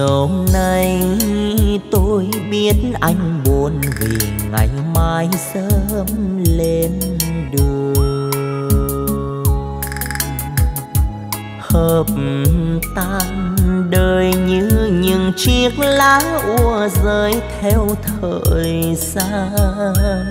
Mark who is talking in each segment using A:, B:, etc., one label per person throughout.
A: chiều nay tôi biết anh buồn vì ngày mai sớm lên đường. Hợp tan đời như những chiếc lá úa rơi theo thời gian.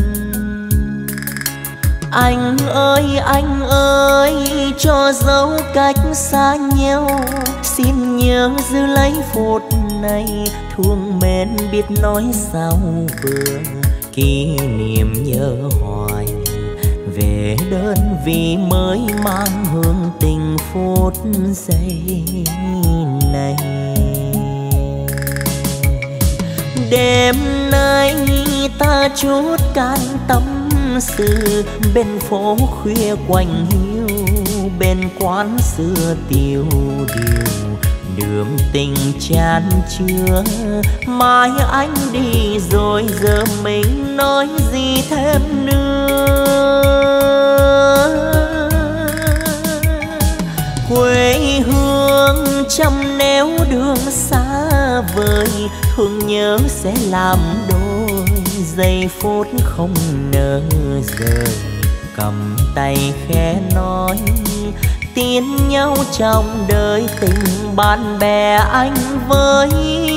A: Anh ơi, cho dấu cách xa nhau, xin nhớ giữ lấy phút này, thương mến biết nói sao vừa, kỷ niệm nhớ hoài về đơn vị mới mang hương tình phút giây này. Đêm nay ta chút can tâm sự, bên phố khuya quạnh hiu, bên quán xưa tiêu điều, đường tình chan chứa. Mai anh đi rồi giờ mình nói gì thêm nữa. Quê hương trăm nẻo đường xa vời, thương nhớ sẽ làm đôi, giây phút không nỡ rời. Cầm tay khẽ nói tin nhau trong đời, tình bạn bè anh với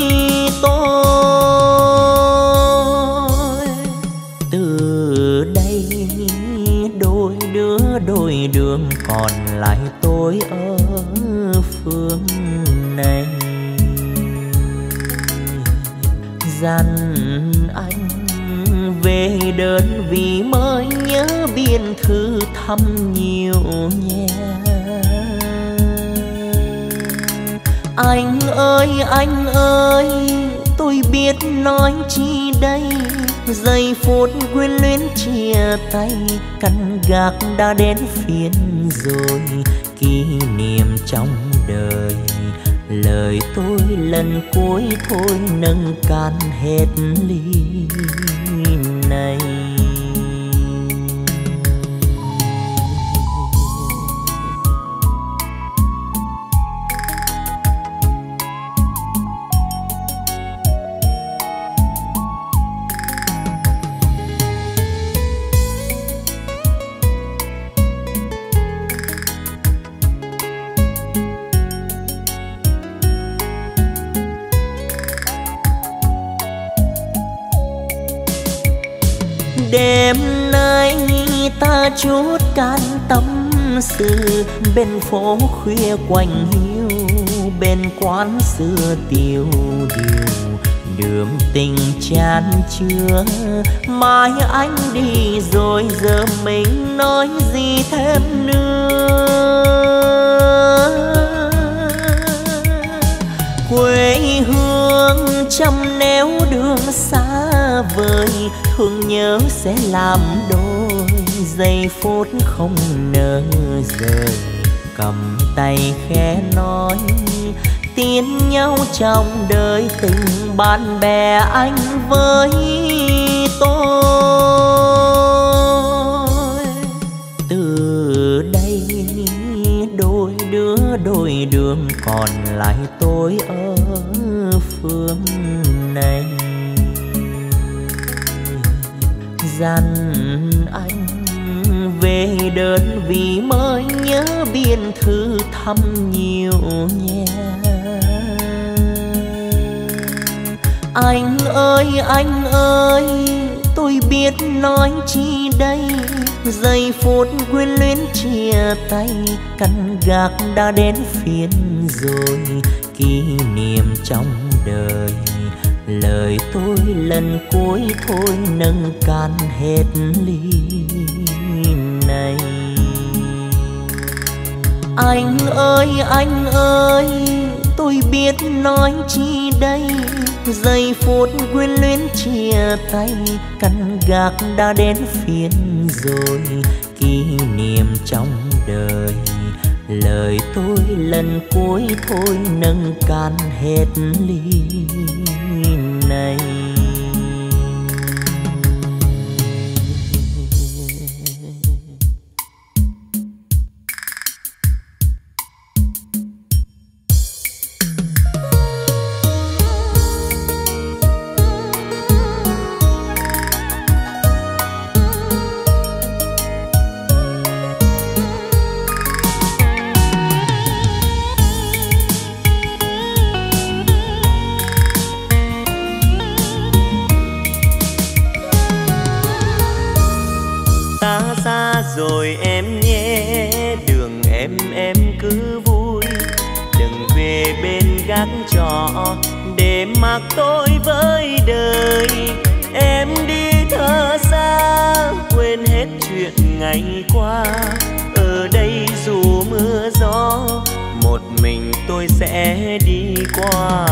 A: tôi. Từ đây đôi đứa đôi đường, còn lại tôi ở phương này. Dặn anh về đơn vị mới nhớ biên thư thăm nhiều nhé. Anh ơi, tôi biết nói chi đây, giây phút quyến luyến chia tay, căn gác đã đến phiên rồi, kỷ niệm trong đời. Lời tôi lần cuối thôi nâng can hết ly này. Đêm nay ta chút can tâm sự, bên phố khuya quạnh hiu, bên quán xưa tiêu điều, đường tình chan chứa. Mai anh đi rồi giờ mình nói gì thêm nữa. Quê hương trăm nẻo đường xa vời, thương nhớ sẽ làm đôi, giây phút không nỡ rời. Cầm tay khẽ nói tin nhau trong đời, tình bạn bè anh với tôi. Từ đây đôi đứa đôi đường, còn lại tôi ở phương này. Dặn anh về đơn vị mới nhớ biên thư thăm nhiều nhé. Anh ơi, tôi biết nói chi đây, giây phút quyến luyến chia tay, căn gác đã đến phiên rồi, kỷ niệm trong đời. Lời tôi lần cuối thôi nâng can hết ly này. Anh ơi, tôi biết nói chi đây, giây phút quyến luyến chia tay, căn gác đã đến phiên rồi, kỷ niệm trong đời. Lời tôi lần cuối thôi nâng can hết ly này. gác trọ để mặc tôi với đời. Em đi thở xa quên hết chuyện ngày qua, ở đây dù mưa gió một mình tôi sẽ đi qua.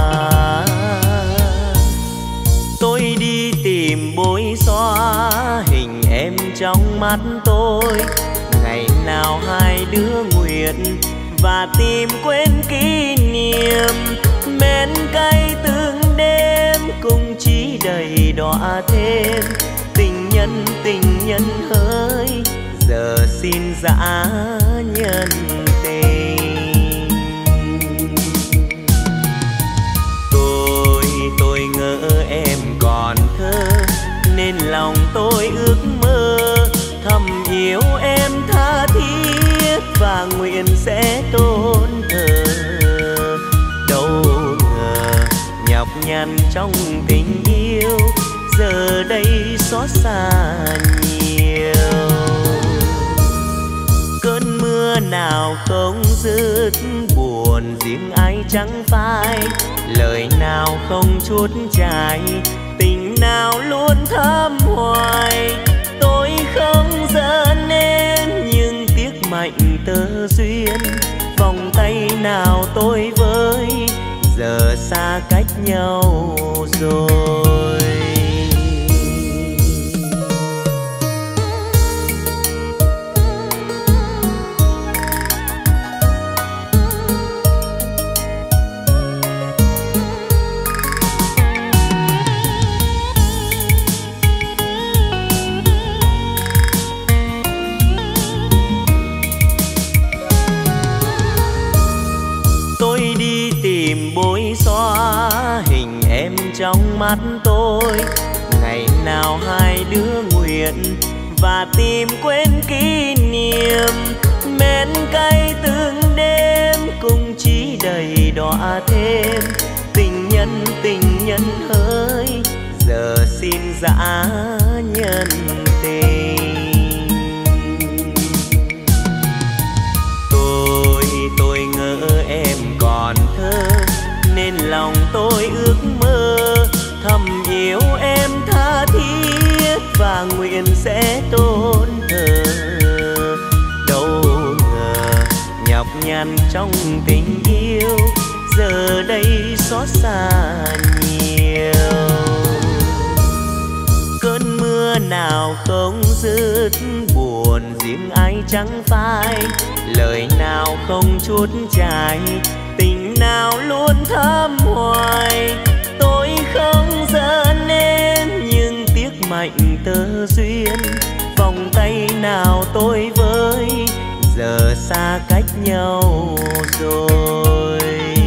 A: Tôi đi tìm bối xóa hình em trong mắt tôi, ngày nào hai đứa nguyện và tìm quên kỷ niệm. Men cay từng đêm cùng chỉ đầy đọa thêm, tình nhân hỡi giờ xin dã nhân tình. Tôi ngỡ em còn thơ nên lòng tôi ước mơ thầm yêu em tha thiết và nguyện sẽ tôn thờ. Đâu ngờ nhọc nhằn trong tình yêu giờ đây xót xa nhiều. Cơn mưa nào không dứt buồn riêng ai chẳng phai, lời nào không chút chai tình nào luôn thắm hoài. Tôi không giận em nhưng tiếc mạnh tơ duyên, vòng tay nào tôi với giờ xa cách nhau rồi. Bối xóa hình em trong mắt tôi, ngày nào hai đứa nguyện và tìm quên kỷ niệm. Men cay từng đêm cùng chỉ đầy đọa thêm, tình nhân hỡi giờ xin dã nhân tình. Tôi ngỡ em còn thơ nên lòng tôi ước mơ thầm yêu em tha thiết và nguyện sẽ tôn thờ. Đâu ngờ nhọc nhằn trong tình yêu giờ đây xót xa nhiều. Cơn mưa nào không dứt buồn riêng ai chẳng phai, lời nào không chút chai tình nào luôn thắm hoài. Tôi không giận em nhưng tiếc mạnh tơ duyên, vòng tay nào tôi với giờ xa cách nhau rồi.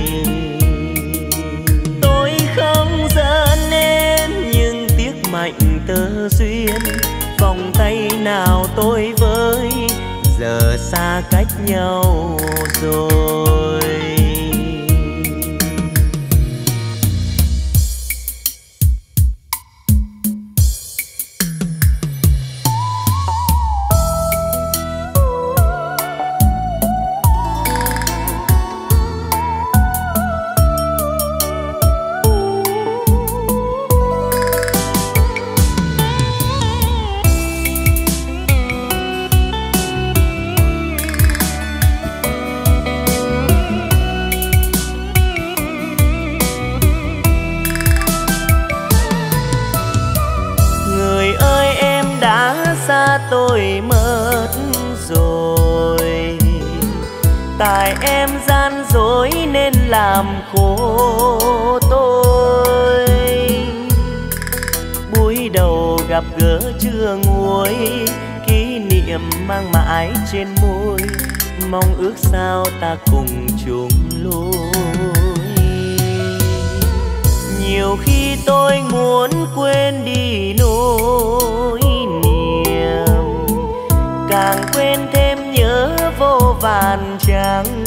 A: Tôi không giận em nhưng tiếc mạnh tơ duyên, vòng tay nào tôi với giờ xa cách nhau rồi. Tôi mất rồi tại em gian dối nên làm khổ tôi. Buổi đầu gặp gỡ chưa nguôi, kỷ niệm mang mãi trên môi, mong ước sao ta cùng chung lối. Nhiều khi tôi muốn quên đi nỗi càng quên thêm nhớ vô vàn chẳng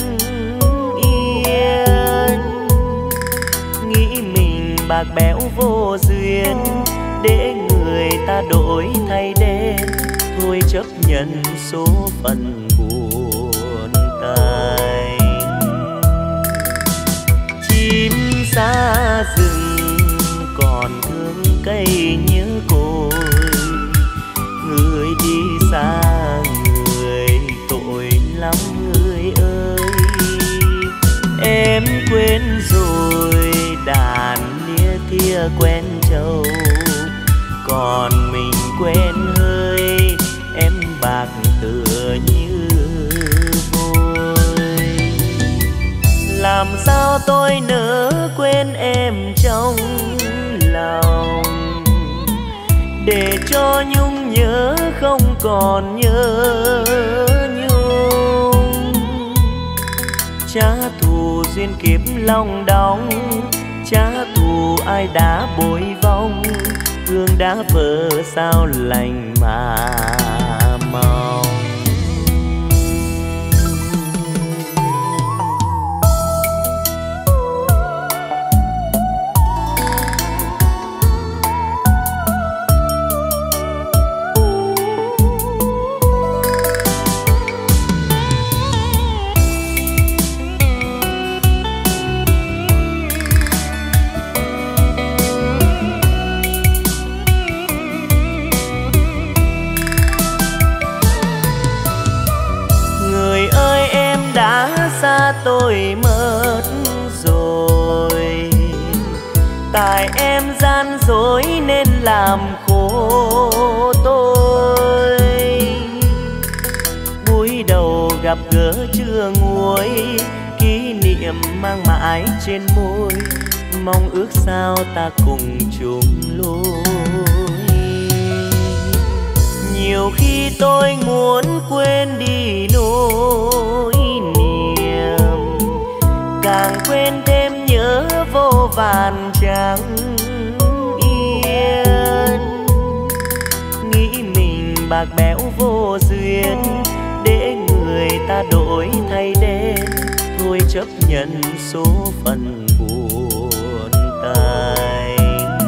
A: yên. Nghĩ mình bạc bẽo vô duyên để người ta đổi thay đen, thôi chấp nhận số phận buồn tanh. Chim xa rừng còn thương cây nhớ cội, người đi xa người tội lắm người ơi. Em quên rồi đàn lia thia quen trầu, còn mình quen hơi em bạc tựa như vôi. Làm sao tôi nỡ quên em trong lòng, để cho nhung nhớ không còn nhớ nhung. Trả thù duyên kiếp long đong, trả thù ai đã bội vong, gương đã vỡ sao lành mà mong. Xa tôi mất rồi, tại em gian dối nên làm khổ tôi. Buổi đầu gặp gỡ chưa nguôi, kỷ niệm mang mãi trên môi, mong ước sao ta cùng chung lối. Nhiều khi tôi muốn quên đi nỗi càng quên thêm nhớ vô vàn chẳng yên. Nghĩ mình bạc bẽo vô duyên, để người ta đổi thay đến, thôi chấp nhận số phận buồn tanh.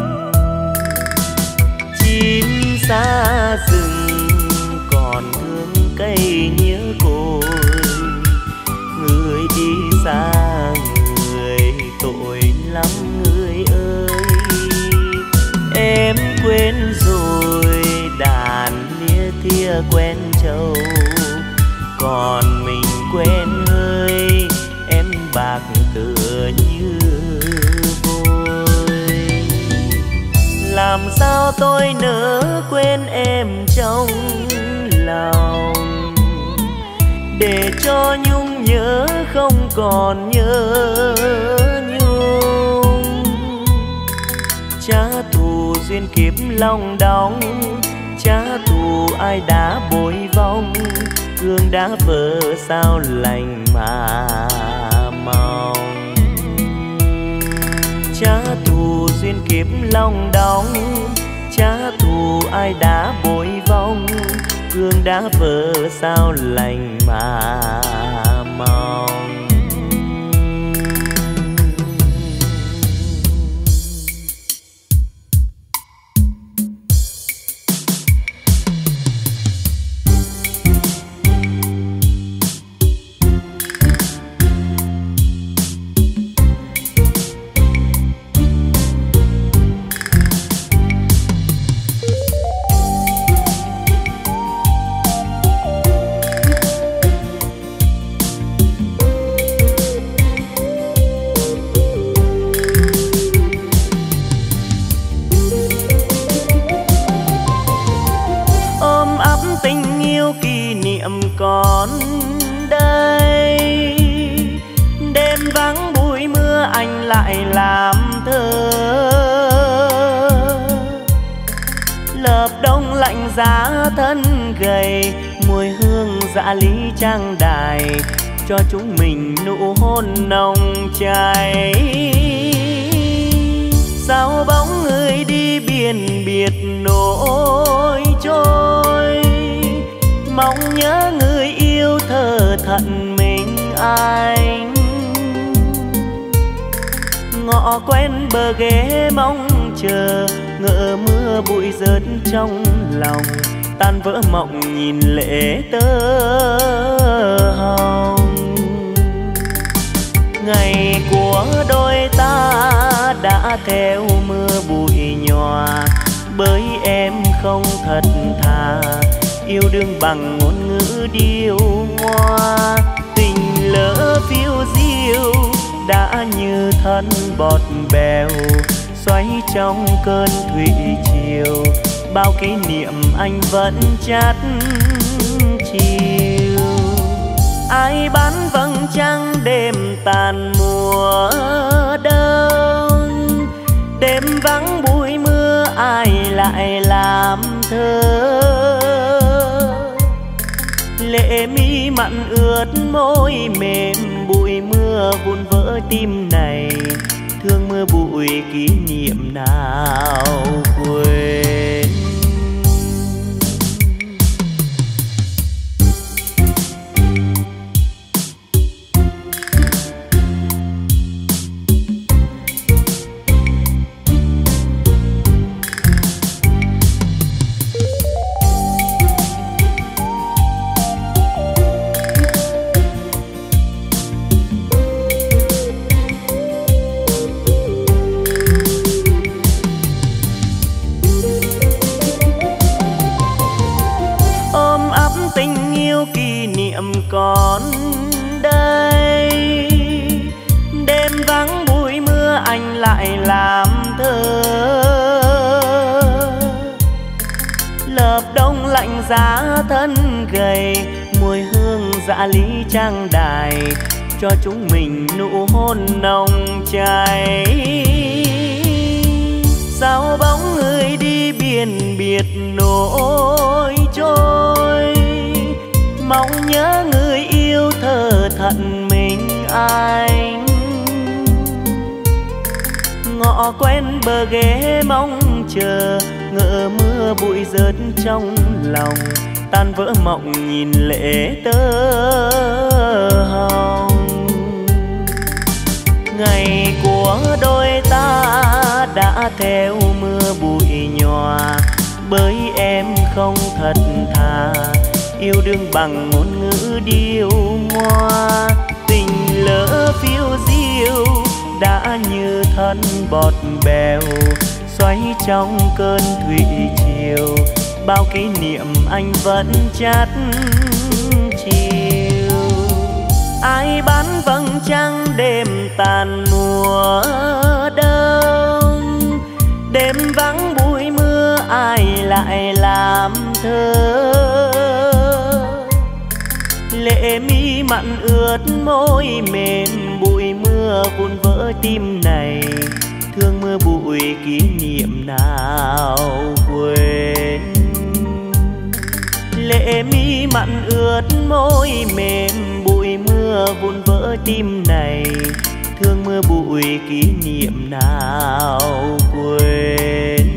A: Chim xa rừng còn thương cây nhớ cội, người đi xa người tội lắm người ơi. Em quên rồi đàn lia thia quen trầu, còn mình quen hơi em bạc tựa như vôi. Làm sao tôi nỡ quên em trong lòng, để cho nhung nhớ không còn nhớ nhung. Trả thù duyên kiếp long đong, trả thù ai đã bội vong, gương đã vỡ sao lành mà mong. Trả thù duyên kiếp long đong, trả thù ai đã bội vong, gương đã vỡ sao lành mà mong. Còn đây đêm vắng bụi mưa anh lại làm thơ, lợp đông lạnh giá thân gầy, mùi hương dạ lý trang đài, cho chúng mình nụ hôn nồng cháy. Sao bóng người đi biển biệt nỗi trôi, mong nhớ người yêu thơ thận mình anh. Ngọ quen bờ ghế mong chờ, ngỡ mưa bụi rớt trong lòng, tan vỡ mộng nhìn lệ tơ hồng. Ngày của đôi ta đã theo mưa bụi nhòa, bởi em không thật thà yêu đương bằng ngôn ngữ điêu ngoa. Tình lỡ phiêu diêu đã như thân bọt bèo, xoáy trong cơn thủy triều, bao kỷ niệm anh vẫn chát chiều. Ai bán vầng trăng đêm tàn mùa đông, đêm vắng bụi mưa ai lại làm thơ. Lệ mi mặn ướt môi mềm, bụi mưa vụn vỡ tim này, thương mưa bụi kỷ niệm nào quên. Còn đây đêm vắng bụi mưa anh lại làm thơ, lợp đông lạnh giá thân gầy, mùi hương dạ lý trang đài, cho chúng mình nụ hôn nồng cháy. Sao bóng người đi biển biệt nổi trôi, mong nhớ người yêu thơ thận mình anh. Ngọ quen bờ ghế mong chờ, ngỡ mưa bụi rớt trong lòng, tan vỡ mộng nhìn lệ tơ hồng. Ngày của đôi ta đã theo mưa bụi nhòa, bởi em không thật thà yêu đương bằng ngôn ngữ điêu ngoa. Tình lỡ phiêu diêu đã như thân bọt bèo, xoáy trong cơn thủy triều, bao kỷ niệm anh vẫn chát chiều. Ai bán vầng trăng đêm tàn mùa đông, đêm vắng bụi mưa ai lại làm thơ. Lệ mi mặn ướt môi mềm, bụi mưa vụn vỡ tim này, thương mưa bụi kỷ niệm nào quên. Lệ mi mặn ướt môi mềm, bụi mưa vụn vỡ tim này, thương mưa bụi kỷ niệm nào quên.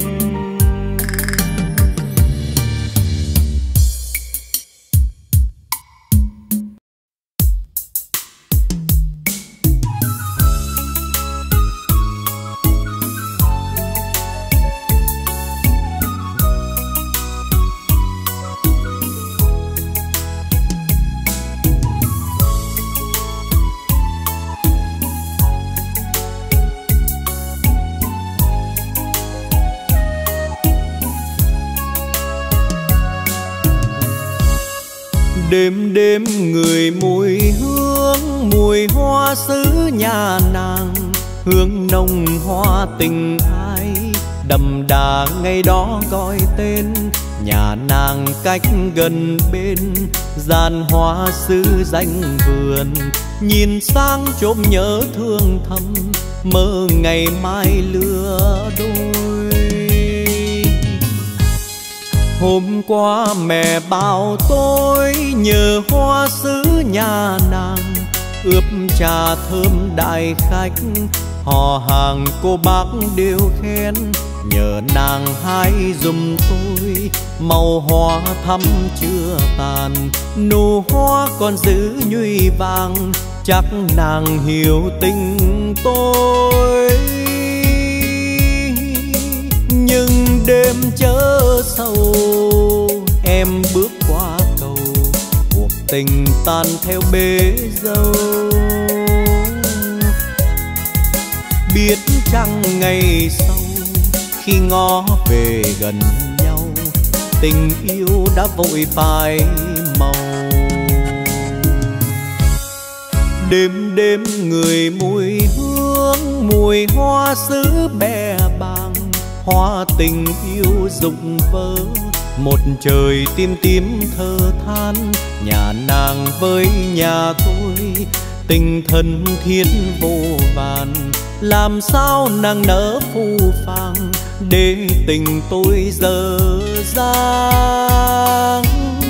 B: Đêm đêm người mùi hương, mùi hoa xứ nhà nàng, hương nồng hoa tình ai, đậm đà ngày đó gọi tên. Nhà nàng cách gần bên, gian hoa xứ danh vườn, nhìn sang chốn nhớ thương thầm, mơ ngày mai lứa đôi. Hôm qua mẹ bảo tôi nhờ hoa xứ nhà nàng, ướp trà thơm đại khách, họ hàng cô bác đều khen, nhờ nàng hái giùm tôi màu hoa thắm chưa tàn, nụ hoa còn giữ nhụy vàng, chắc nàng hiểu tình tôi. Nhưng đêm chớ sầu, em bước qua cầu, cuộc tình tan theo bể dâu. Biết chăng ngày sau khi ngó về gần nhau, tình yêu đã vội phai màu. Đêm đêm người mùi hương, mùi hoa sứ bè bàng, hoa tình yêu rụng vỡ. Một trời tím tím thơ than, nhà nàng với nhà tôi tình thân thiết vô vàn. Làm sao nàng nỡ phũ phàng để tình tôi dở dang.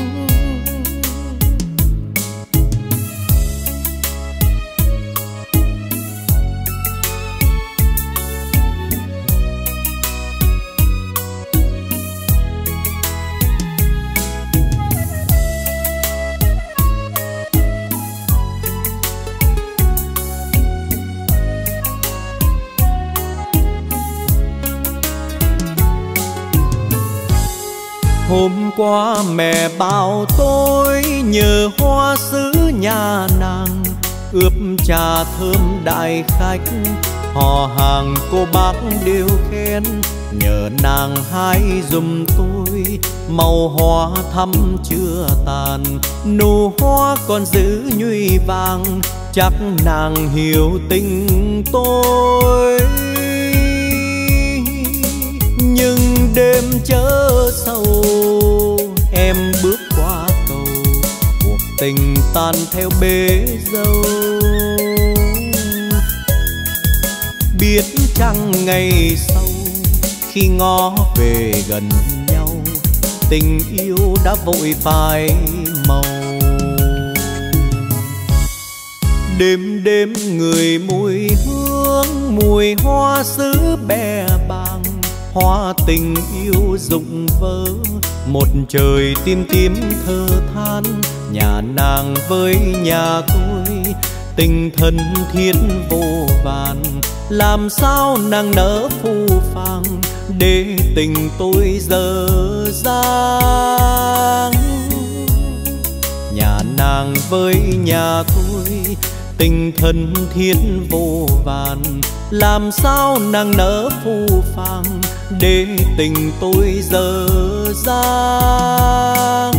B: Hôm qua mẹ bảo tôi nhờ hoa sứ nhà nàng, ướp trà thơm đại khách. Họ hàng cô bác đều khen, nhờ nàng hái giùm tôi. Màu hoa thắm chưa tàn, nụ hoa còn giữ nhụy vàng. Chắc nàng hiểu tình tôi. Nhưng đêm chớ sầu, em bước qua cầu, cuộc tình tan theo bể dâu. Biết chăng ngày sau khi ngó về gần nhau, tình yêu đã vội phai màu. Đêm đêm người mùi hương, mùi hoa sứ bè bàng, hoa tình yêu rụng vỡ. Một trời tím tím thơ than, nhà nàng với nhà tôi tình thân thiết vô vàn. Làm sao nàng nỡ phũ phàng để tình tôi dở dang. Nhà nàng với nhà tôi tình thân thiết vô vàn. Làm sao nàng nỡ phũ phàng để tình tôi dở dang.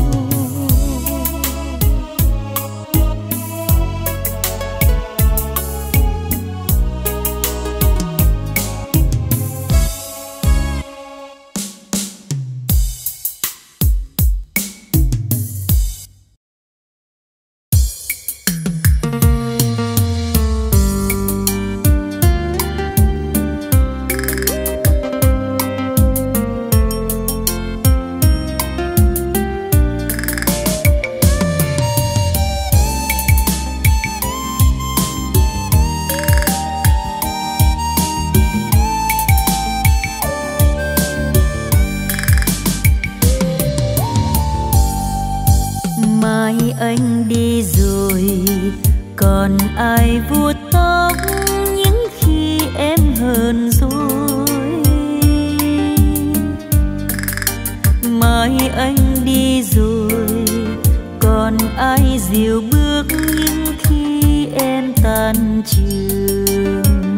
C: Anh đi rồi, còn ai vuốt tóc những khi em hờn dỗi. Mai anh đi rồi, còn ai dìu bước những khi em tan trường.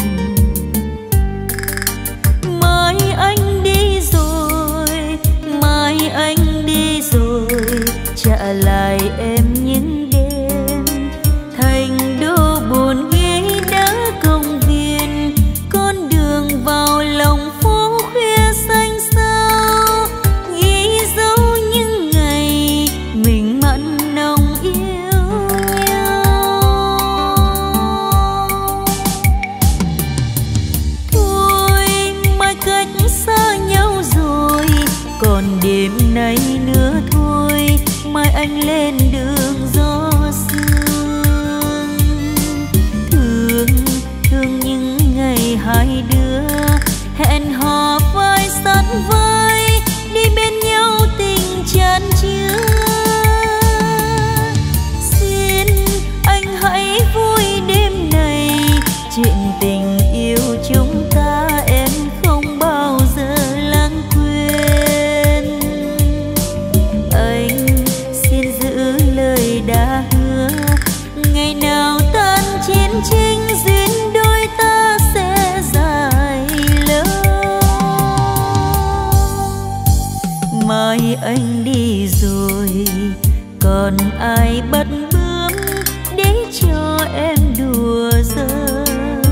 C: Mai anh đi rồi, mai anh đi rồi, trả lại em những đêm thành đô buồn ghế đá công viên. Con đường vào lòng phố khuya xanh xao, ghi dấu những ngày mình mặn nồng yêu nhau. Thôi mai cách xa nhau rồi, còn đêm nay nữa thôi. Mai anh lên đường gió sương, thương thương những ngày hai đứa hẹn hò vai sát vai, đi bên nhau tình chan chứa. Xin anh hãy vui đêm này, chuyện tình yêu chúng ta em không bao giờ lãng quên. Anh xin giữ lời mai anh đi rồi còn ai bắt bướm để cho em đùa giỡn.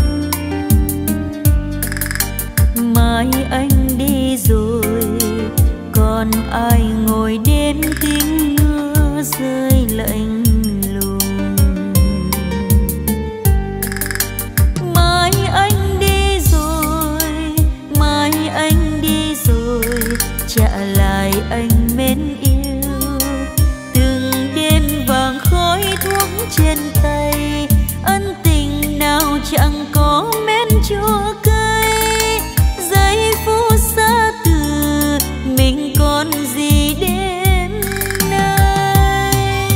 C: Mai anh đi rồi còn ai ngồi đêm tiếng mưa rơi lạnh lùng. Mai anh đi rồi, mai anh đi rồi, trả lại anh mến yêu. Từng đêm vàng khói thuốc trên tay, ân tình nào chẳng có men chua cay. Giây phút xa từ mình còn gì đêm nay.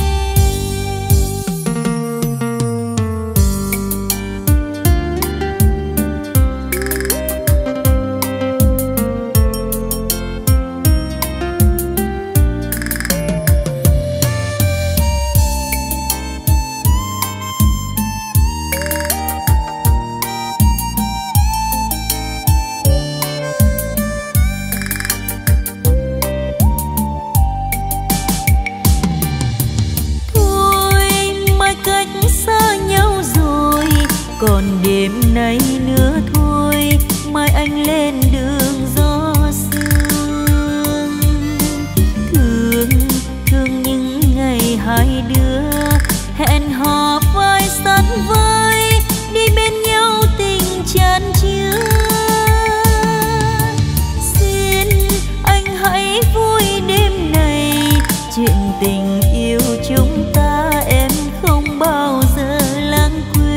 C: Còn đêm nay nữa thôi, mai anh lên đường gió sương. Thương, thương những ngày hai đứa hẹn hò vai sát vai, đi bên nhau tình chan chứa. Xin anh hãy vui đêm này, chuyện tình yêu chúng ta em không bao giờ lãng quên.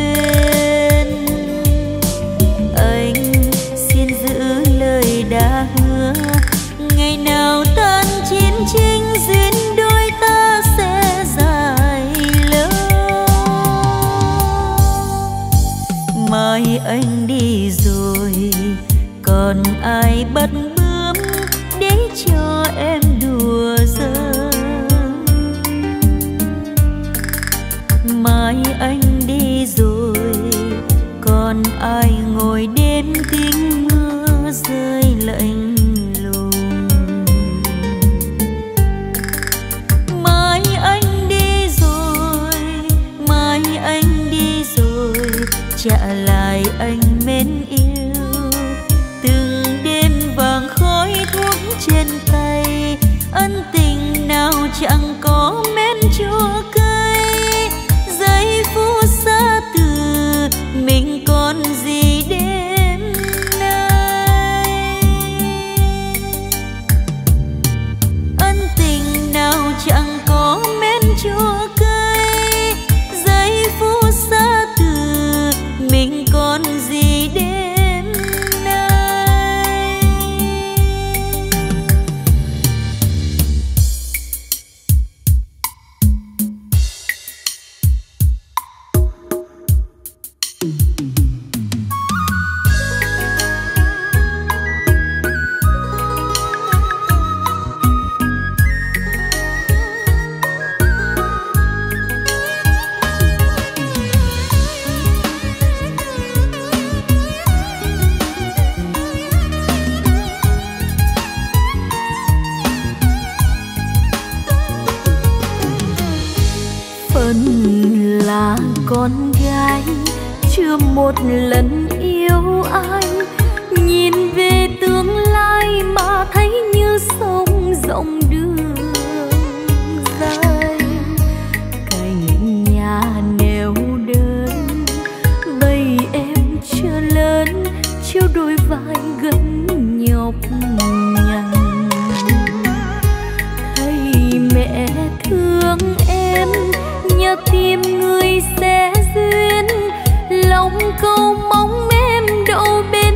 C: Đã hứa ngày nào tan chiến tranh duyên đôi ta sẽ dài lâu. Mai anh đi rồi còn ai bắt bướm để cho em đùa giỡn. Mai anh đi rồi còn ai ngồi đêm tiếng mưa rơi lạnh lùng. Mai anh đi rồi, mai anh đi rồi, trả lại anh mến yêu. Từng đêm vàng khói thuốc trên tay, ân tình nào chẳng có men chua cay. Giây phút xa từ mình còn gì đêm nay. Ân tình nào chẳng có men chua cay. Giây phút xa từ mình còn gì đêm nay. Là con gái chưa một lần yêu ai, nhìn về tương lai mà thấy như sông rộng đường dài. Cạnh nhà neo đơn bầy em chưa lớn, chiếu đôi vai gấm nhọc nhằn. Thấy mẹ thương em nhớ tìm người sẽ duyên, lòng câu mong em đậu bên.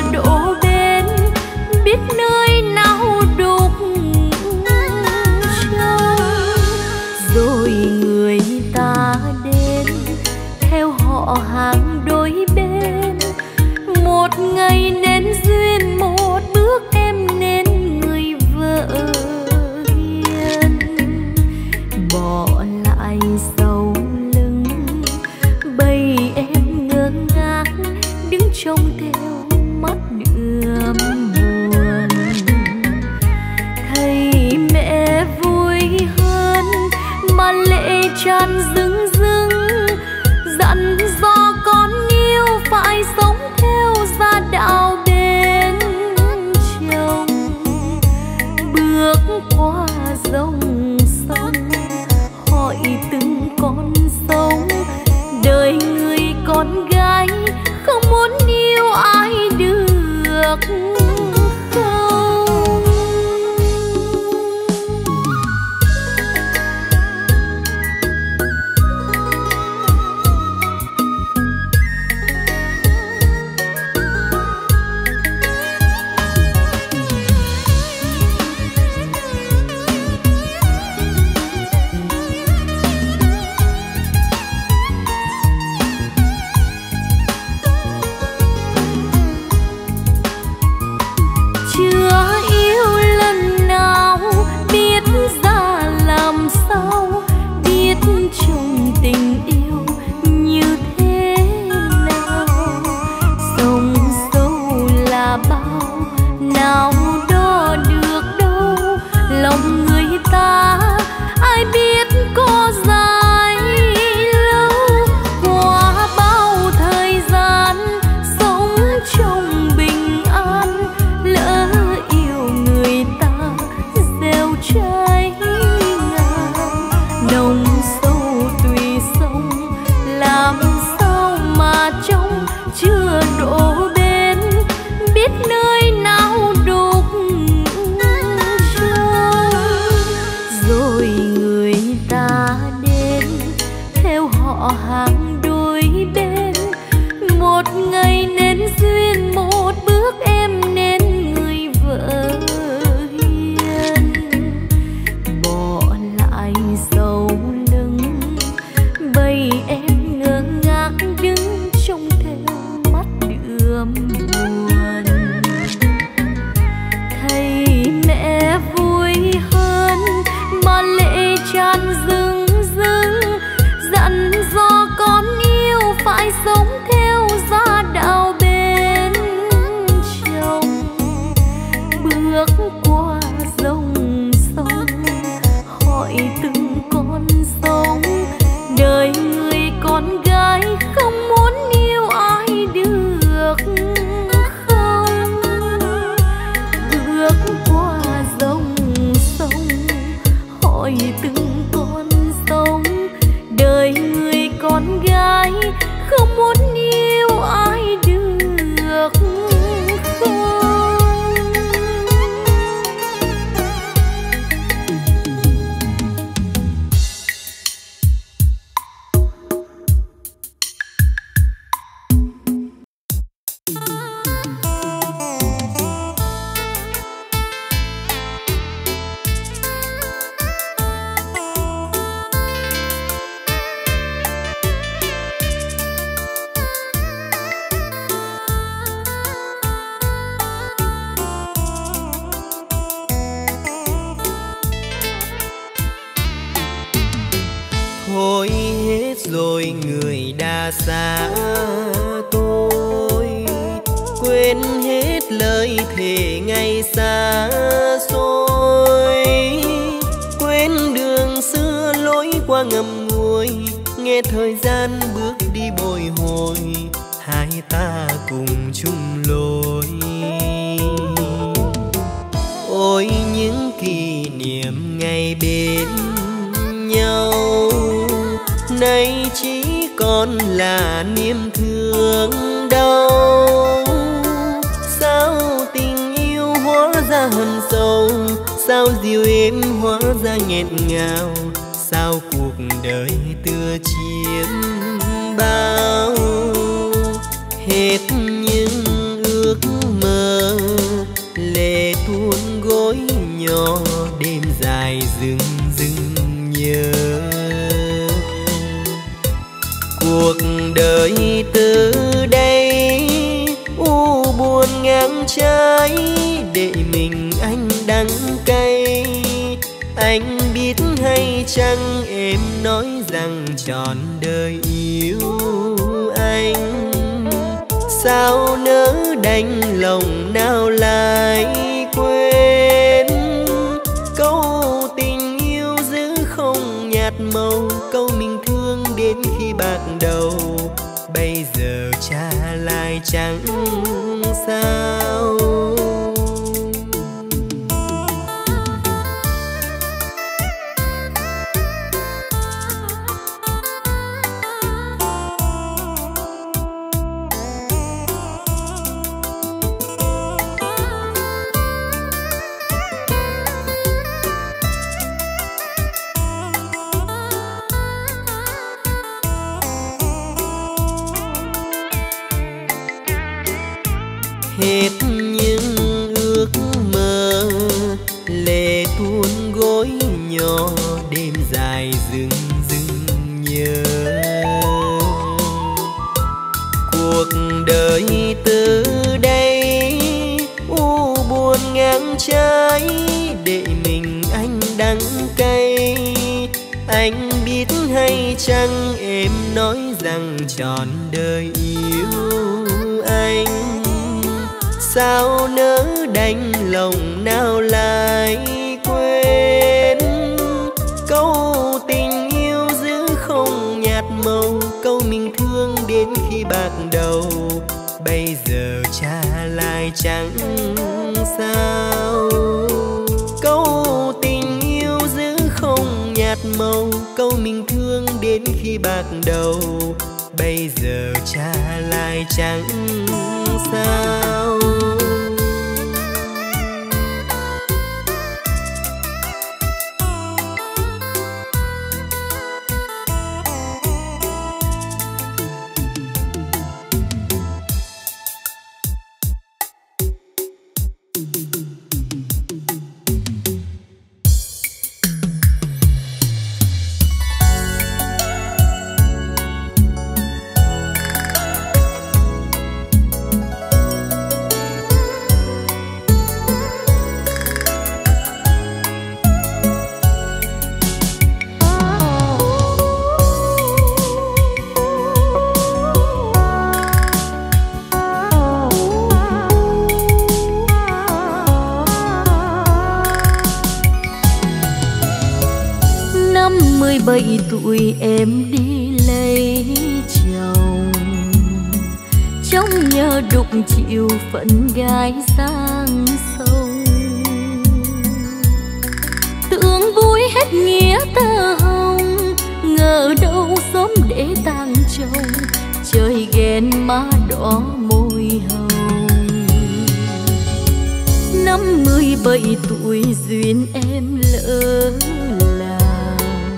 C: chưa đổ bên, biết nơi nào đục trâu. Rồi người ta đến theo họ hàng đôi bên, một ngày nên duyên, một bước em nên người vợ hiền. Bỏ lại sau lưng bầy em ngơ ngác, đứng trông theo mắt đượm buồn. Thấy mẹ vui hơn mà lệ tràn rưng rưng, dặn dò con yêu phải sống theo gia đạo bên chồng. Bước qua dòng sông hỏi từng con sông, đời người con gái không muốn yêu ai được không.
A: Thôi hết rồi người đã xa tôi, quên hết lời thề ngày xa xôi, quên đường xưa lối qua ngầm ngùi, nghe thời gian bước đi bồi hồi, hai ta cùng chung lối. Ôi những kỷ niệm ngày bên nhau, nay chỉ còn là niềm thương đau. Sao tình yêu hóa ra hận sâu, sao dịu êm hóa ra nghẹn ngào, sao cuộc đời tựa chiếm bao. Hết những ước ngang trái, để mình anh đắng cay. Anh biết hay chăng em nói rằng trọn đời yêu anh, sao nỡ đành lòng nào lại quên. Câu tình yêu giữ không nhạt màu, câu mình thương đến khi bạc đầu, bây giờ trả lại chẳng sao. Hết những ước mơ, lệ tuôn gối nhỏ, đêm dài rừng rừng nhớ. Cuộc đời từ đây u buồn ngang trái, để mình anh đắng cay. Anh biết hay chăng em nói rằng trọn đời yêu anh, sao nỡ đành lòng nào lại quên. Câu tình yêu giữ không nhạt màu, câu mình thương đến khi bạc đầu, bây giờ trả lại chẳng sao. Câu tình yêu giữ không nhạt màu, câu mình thương đến khi bạc đầu, bây giờ trả lại chẳng sao.
C: Bảy tuổi em đi lấy chồng, trong nhớ đục chịu phận gái sang sông. Tưởng vui hết nghĩa tơ hồng, ngờ đâu sớm để tang chồng, trời ghen má đỏ môi hồng. 57 tuổi duyên em lỡ làng,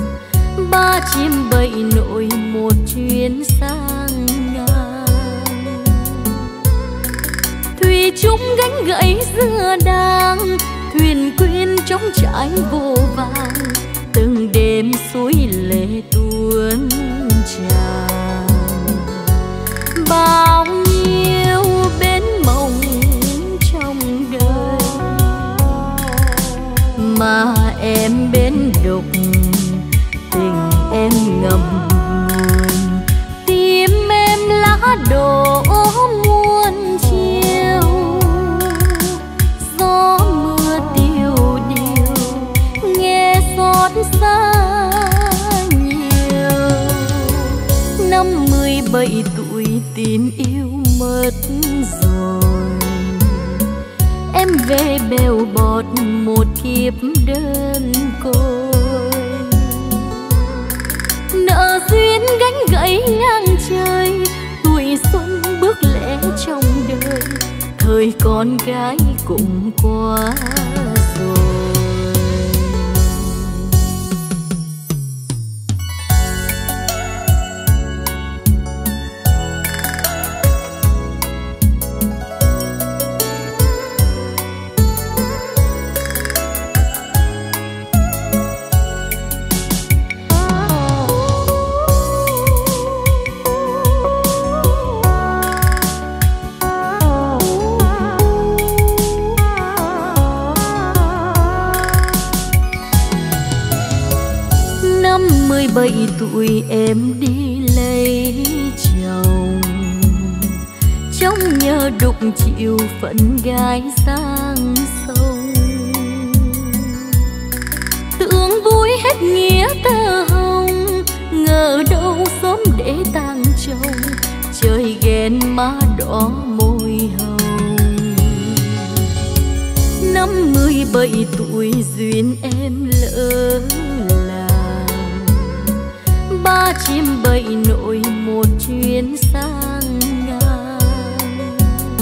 C: 307 nội một chuyến sang ngang. Thủy chung gánh gãy giữa đàng, thuyền quyên trong trải vô vàng, từng đêm suối lệ tuôn tràn. Bao nhiêu bến mộng trong đời mà em bên đục, tình em ngầm ngùi, tim em lá đổ muôn chiều. Gió mưa tiêu điều nghe xót xa nhiều, 57 tuổi tin yêu mất rồi. Em về bèo bọt một kiếp đơn côi, nợ duyên gánh gãy ngang trời. Tuổi xuân bước lẽ trong đời, thời con gái cũng qua rồi. 17 tuổi em đi lấy chồng, trong nhớ đục chịu phận gái sang sông. Tưởng vui hết nghĩa tơ hồng, ngờ đâu sớm để tang chồng, trời ghen má đỏ môi hồng. Năm 17 tuổi duyên em lỡ làng, ba chim bảy nỗi một chuyến sang ngang.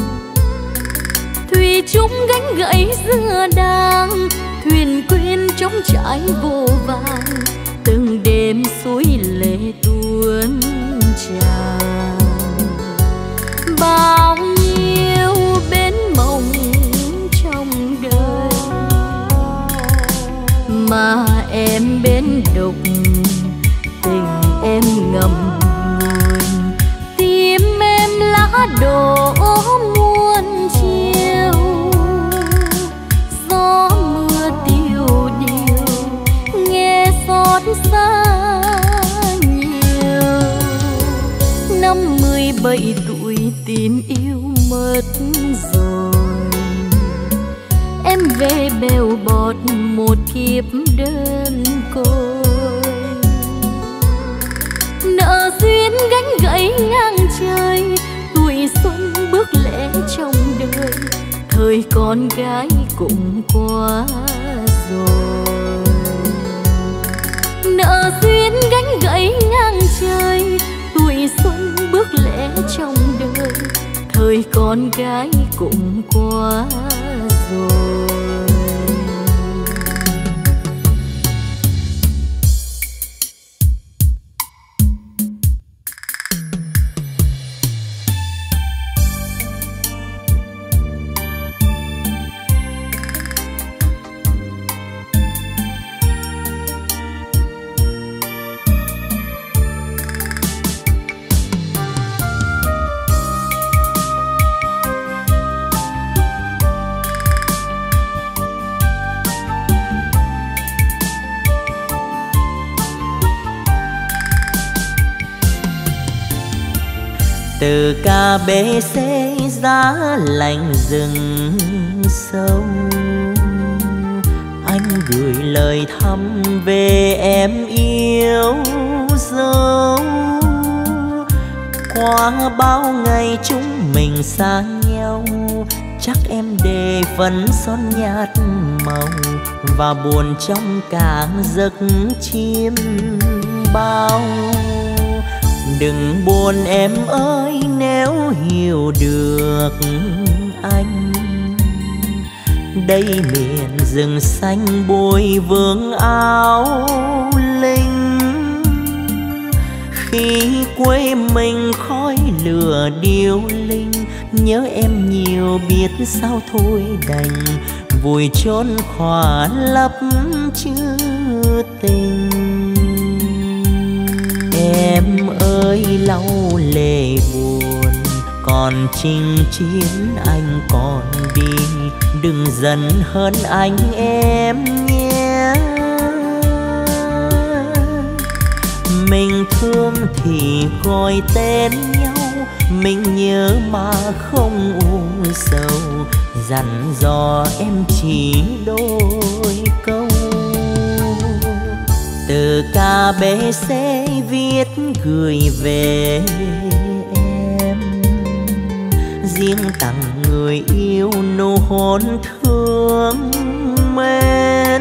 C: Thủy chung gánh gãy giữa đàng, thuyền quên trong trải vô vàng, từng đêm suối lệ tuôn tràn. Bao nhiêu bến mộng trong đời mà em bến độc, tình em ngầm ngùi, tim em lá đổ muôn chiều. Gió mưa tiêu điều nghe xót xa nhiều. Năm 17 tuổi tin yêu mất rồi, em về bèo bọt một kiếp đơn côi. Nợ duyên gánh gãy ngang trời, tuổi xuân bước lẽ trong đời, thời con gái cũng qua rồi. Nợ duyên gánh gãy ngang trời, tuổi xuân bước lẽ trong đời, thời con gái cũng qua rồi.
A: Từ KBC giá lạnh rừng sâu, anh gửi lời thăm về em yêu dấu. Qua bao ngày chúng mình xa nhau, chắc em để phấn son nhạt màu và buồn trong cả giấc chim bao. Đừng buồn em ơi nếu hiểu được anh, đây miền rừng xanh bôi vương áo linh. Khi quê mình khói lửa điêu linh, nhớ em nhiều biết sao thôi đành, vùi chôn khỏa lấp chữ tình. Em ơi lau lệ buồn, còn chinh chiến anh còn đi, đừng giận hơn anh em nhé. Mình thương thì gọi tên nhau, mình nhớ mà không u sầu, dặn dò em chỉ đôi câu. Từ KBC viết gửi về em, riêng tặng người yêu nụ hôn thương mến.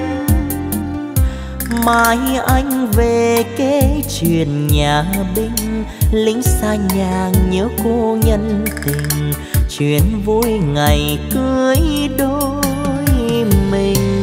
A: Mai anh về kể chuyện nhà binh, lính xa nhà nhớ cô nhân tình, chuyện vui ngày cưới đôi mình.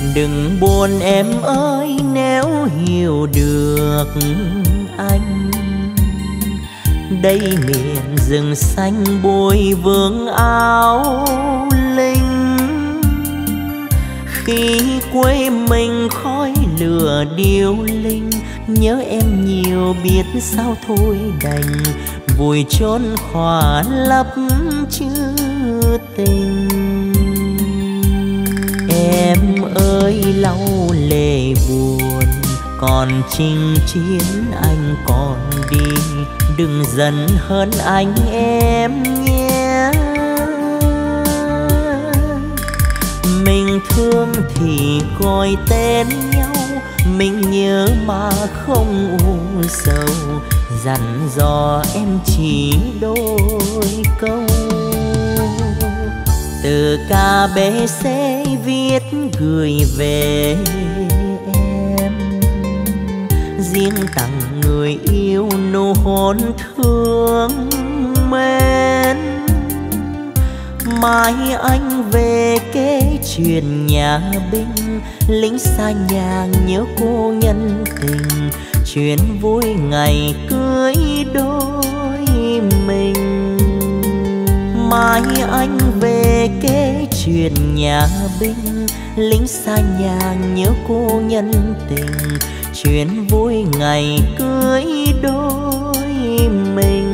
A: Đừng buồn em ơi, nếu hiểu được anh. Đây miền rừng xanh bụi vương áo linh, khi quê mình khói lửa điêu linh. Nhớ em nhiều biết sao thôi đành, vùi chôn khỏa lấp chữ tình. Em ơi lau lệ buồn, còn chinh chiến anh còn đi. Đừng giận hơn anh em nhé. Mình thương thì gọi tên nhau, mình nhớ mà không u sầu. Dặn dò em chỉ đôi câu, từ KBC viết gửi về em. Riêng tặng người yêu nụ hôn thương mến. Mai anh về kể chuyện nhà binh, lính xa nhà nhớ cô nhân tình. Chuyện vui ngày cưới đôi mình. Mai anh về kể chuyện nhà binh, lính xa nhà nhớ cô nhân tình. Chuyện vui ngày cưới đôi mình.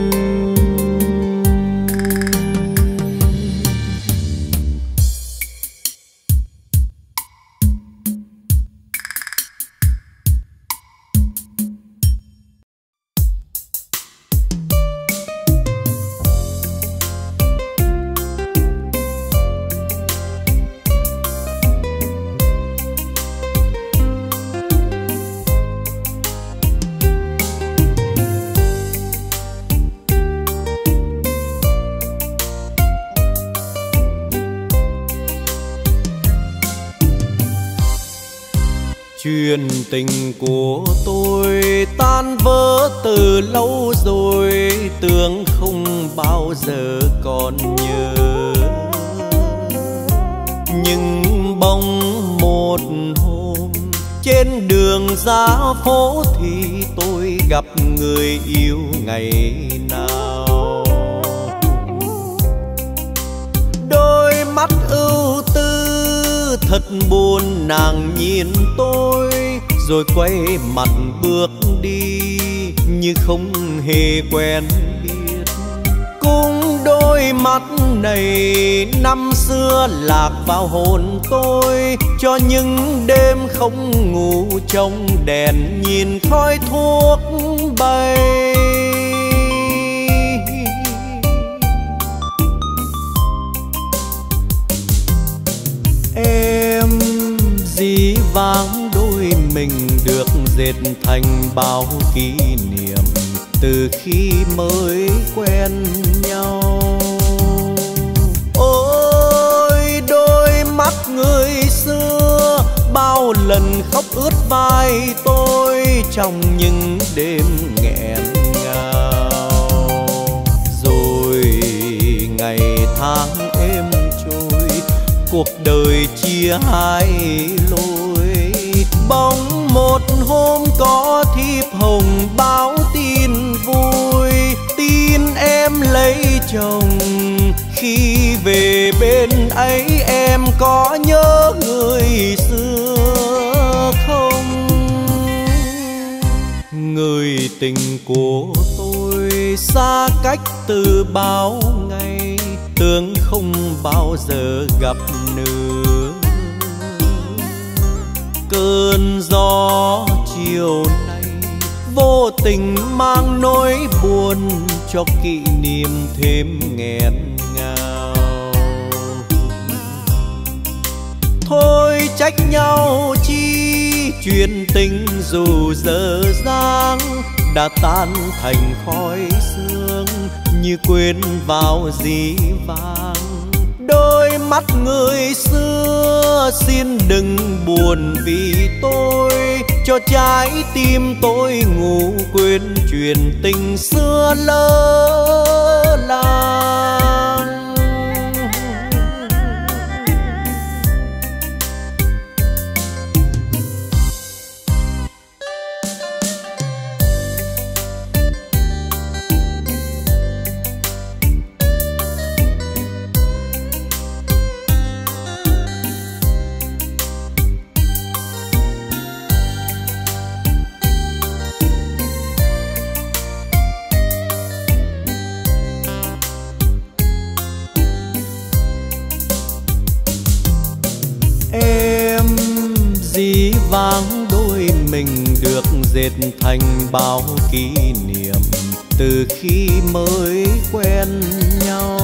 B: Chuyện tình của tôi tan vỡ từ lâu rồi, tưởng không bao giờ còn nhớ. Nhưng bỗng một hôm trên đường ra phố thì tôi gặp người yêu ngày nào. Đôi mắt ưu tư thật buồn, nàng nhìn tôi rồi quay mặt bước đi như không hề quen biết. Cũng đôi mắt này năm xưa lạc vào hồn tôi, cho những đêm không ngủ trong đèn nhìn khói thuốc bay. Em dĩ vãng đôi mình được dệt thành bao kỷ niệm từ khi mới quen nhau. Ôi đôi mắt người xưa bao lần khóc ướt vai tôi trong những đêm nghẹn ngào. Rồi ngày tháng êm trôi, cuộc đời chia hai lối. Bỗng một hôm có thiệp hồng báo tin vui, tin em lấy chồng. Khi về bên ấy em có nhớ người xưa không? Người tình của tôi xa cách từ bao ngày, tưởng không bao giờ gặp nữa. Cơn gió chiều nay vô tình mang nỗi buồn, cho kỷ niệm thêm nghẹn ngào. Thôi trách nhau chi, chuyện tình dù dở dang đã tan thành khói sương như quên vào dĩ vãng. Đôi mắt người xưa xin đừng buồn vì tôi, cho trái tim tôi ngủ quên chuyện tình xưa lỡ làng. dĩ vãng đôi mình được dệt thành bao kỷ niệm từ khi mới quen nhau.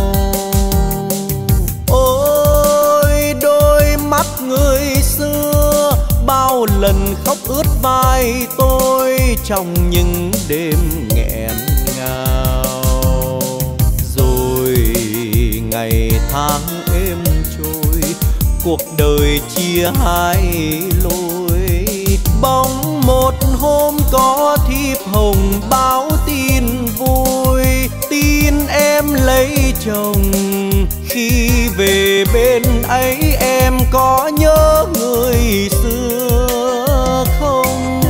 B: Ôi đôi mắt người xưa bao lần khóc ướt vai tôi trong những đêm nghẹn ngào. Rồi ngày tháng êm trôi, cuộc đời chia hai lối. Bỗng một hôm có thiệp hồng báo tin vui, tin em lấy chồng. Khi về bên ấy em có nhớ người xưa không?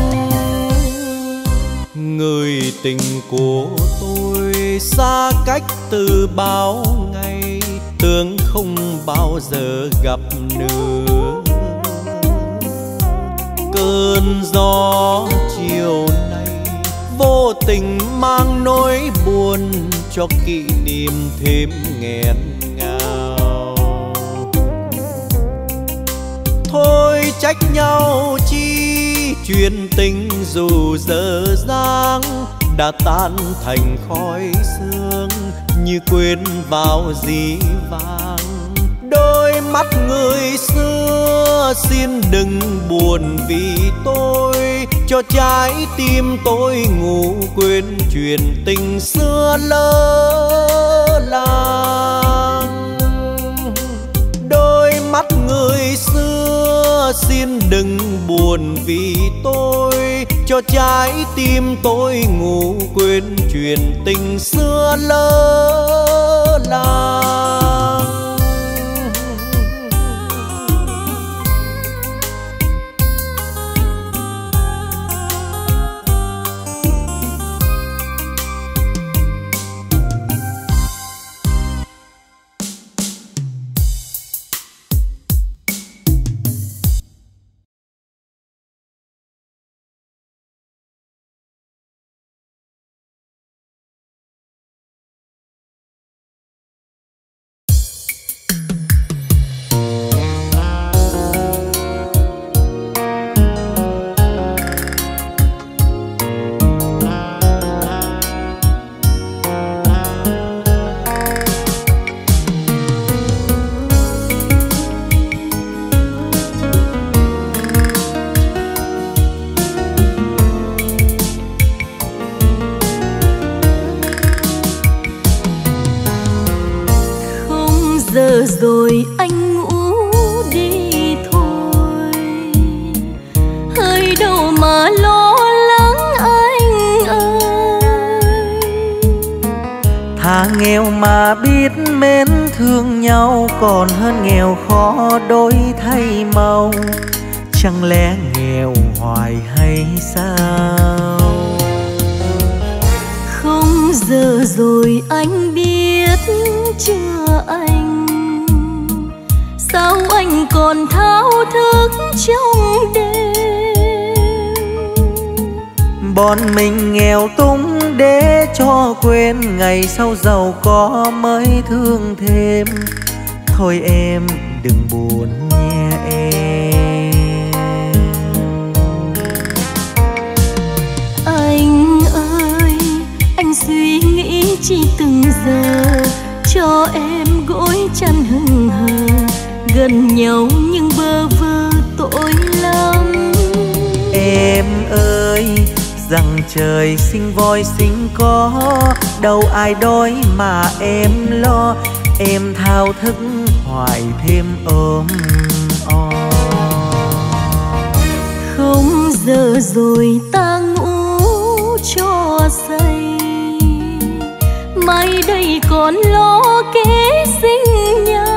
B: Người tình của tôi xa cách từ bao ngày, tưởng không bao giờ gặp nữa. Cơn gió chiều nay vô tình mang nỗi buồn cho kỷ niệm thêm nghẹn ngào. Thôi trách nhau chi, chuyện tình dù dở dang đã tan thành khói sương như quên vào dĩ vãng. Đôi mắt người xưa xin đừng buồn vì tôi, cho trái tim tôi ngủ quên chuyện tình xưa lỡ làng. Đôi mắt người xưa xin đừng buồn vì tôi, cho trái tim tôi ngủ quên chuyện tình xưa lỡ làng.
C: Rồi anh ngủ đi thôi, hơi đâu mà lo lắng anh ơi.
A: Thà nghèo mà biết mến thương nhau, còn hơn nghèo khó đổi thay màu. Chẳng lẽ nghèo hoài hay sao?
C: Không giờ rồi anh biết chưa anh, sao anh còn thao thức trong đêm?
A: Bọn mình nghèo túng để cho quên, ngày sau giàu có mới thương thêm. Thôi em đừng buồn nhé em.
C: Anh ơi, anh suy nghĩ chi từng giờ, cho em gối chăn hững hờ. Gần nhau nhưng bơ vơ tội lắm.
A: Em ơi, rằng trời sinh voi sinh có, đâu ai đói mà em lo. Em thao thức hoài thêm ôm o.
C: Không giờ rồi ta ngủ cho say, mai đây còn lo kế sinh nhai.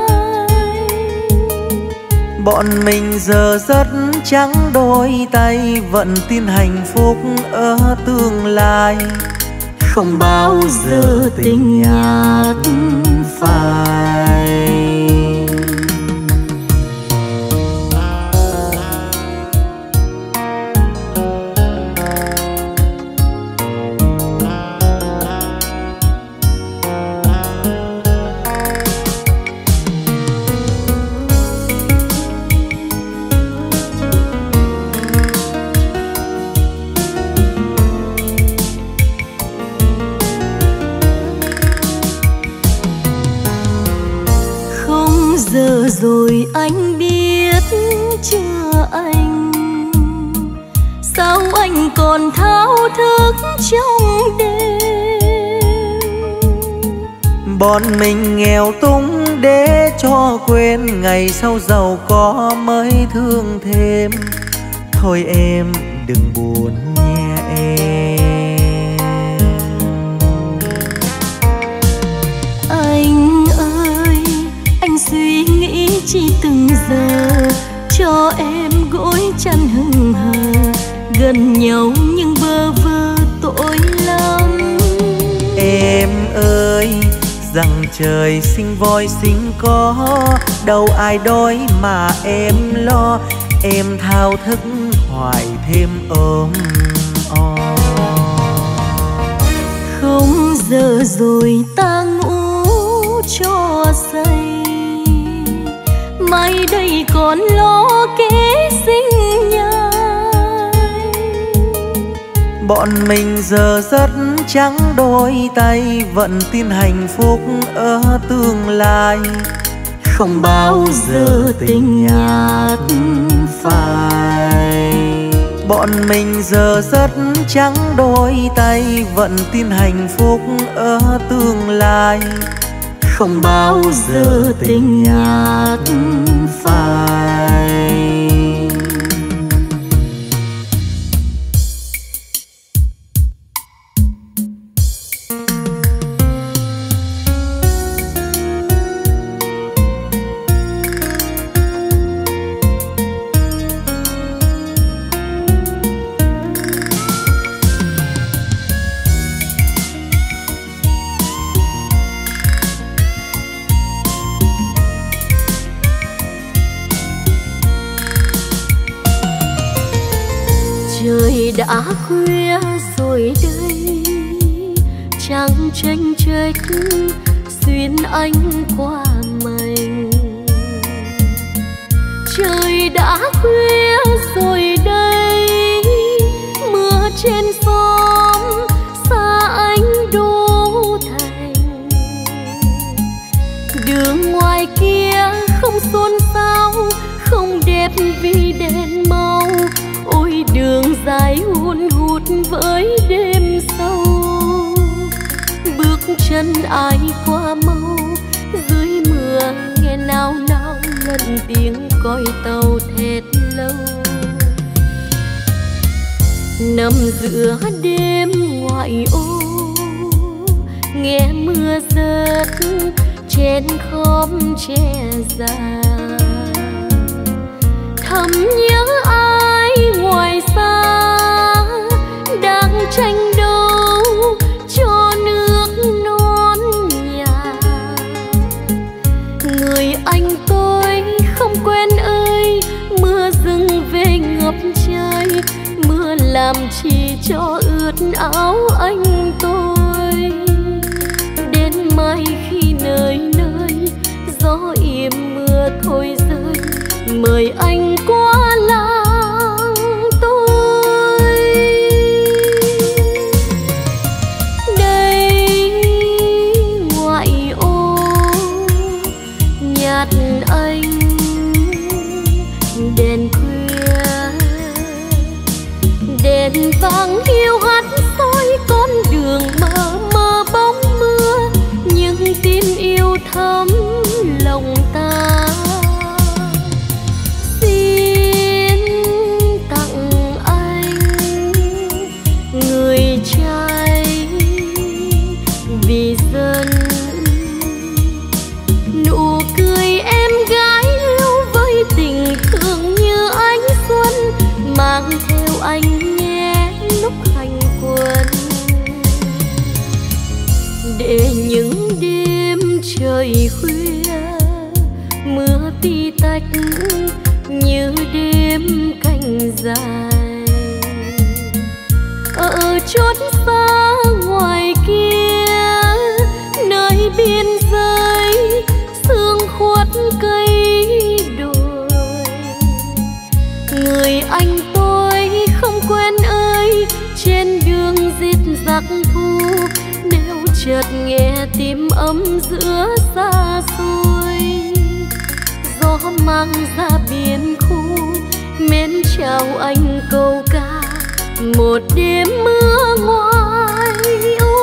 A: Bọn mình giờ rất trắng đôi tay, vẫn tin hạnh phúc ở tương lai. Không bao giờ tình nhạt phai.
C: giờ rồi anh biết chưa anh? Sao anh còn thao thức trong đêm?
A: Bọn mình nghèo túng để cho quên, ngày sau giàu có mới thương thêm. Thôi em đừng buồn nhé em.
C: Anh ơi, anh suy nghĩ chỉ từng giờ, cho em gối chăn hững hờ, gần nhau nhưng bơ vơ tội lắm.
A: Em ơi, rằng trời sinh voi sinh có, đâu ai đói mà em lo. Em thao thức hoài thêm ôm o.
C: Không giờ rồi ta ngủ cho say, mai đây còn lo kế sinh nhai.
A: Bọn mình giờ rất trắng đôi tay, vẫn tin hạnh phúc ở tương lai. Không bao giờ tình nhạt phai. Bọn mình giờ rất trắng đôi tay, vẫn tin hạnh phúc ở tương lai. Không bao giờ tình nhạt phai.
C: Trời đã khuya rồi đây, trăng tranh trách xuyên ánh qua mình. Trời đã khuya rồi đây, mưa trên xóm xa ánh đô thành. Đường ngoài kia không xôn xao, không đẹp vì đèn màu. Ôi đường dài hun hút với đêm sâu, bước chân ai qua mau. Dưới mưa nghe nao nao lần tiếng còi tàu thét lâu. Nằm giữa đêm ngoại ô, nghe mưa rớt trên khóm tre già. Thầm nhớ ai ngoài xa đang tranh đấu cho nước non nhà. Người anh tôi không quên ơi, mưa dâng về ngập trời. Mưa làm chi cho ướt áo anh tôi. Đến mai khi nơi nơi gió im mưa thôi rơi, mời anh qua làng tôi. Đây ngoại ô nhạt anh đèn khuya, đèn vàng hiu hắt soi con đường mờ mờ bóng mưa. Nhưng tim yêu thắm lòng ta, vì dân nụ cười em gái yêu với tình thương như ánh xuân, mang theo anh nhé lúc hành quân. Để những đêm trời khuya mưa tí tách như đêm canh dài, ở chốn xa ngoài kia nơi biên giới sương khuất cây đồi. Người anh tôi không quên ơi, trên đường rít giặc thu, nếu chợt nghe tim ấm giữa xa xôi. mang ra biển khu, mến chào anh câu ca một đêm mưa ngoài u.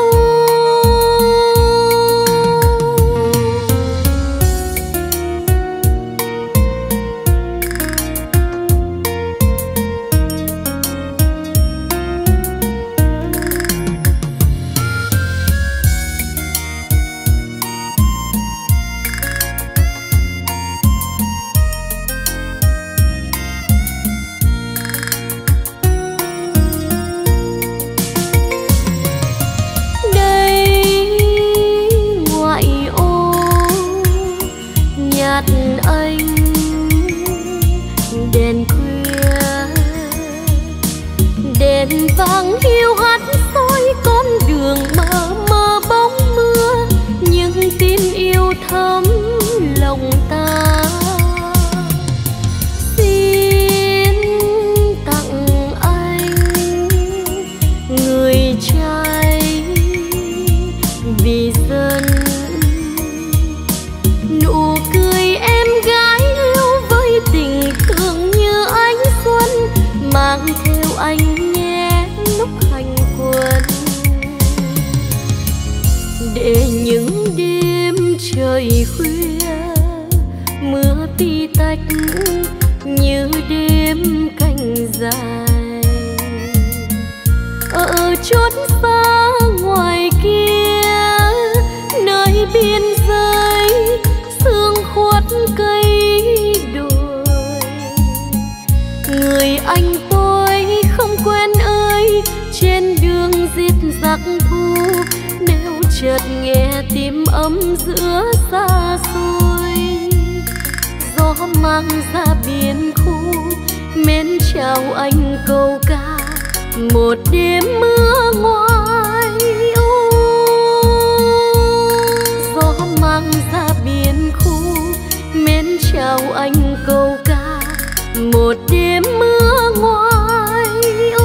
C: Vang hiu hắt soi con đường mờ mờ bóng mưa, những tin yêu thấm lòng ta. Xin tặng anh người trai vì dân, nụ cười em gái yêu với tình thương như ánh xuân, mang theo anh lúc hành quân. Để những đêm trời khuya mưa tí tách như đêm canh dài, ở chốn xa ngoài kia nơi biên giới sương khuất cây đồi. Người anh tôi không quen ơi, trên đường giết giặc thu, nếu chợt nghe tim ấm giữa xa xôi. Gió mang ra biển khu, mến chào anh câu ca một đêm mưa ngoài u. Gió mang ra biển khu, mến chào anh câu ca một đêm mưa ngoài u.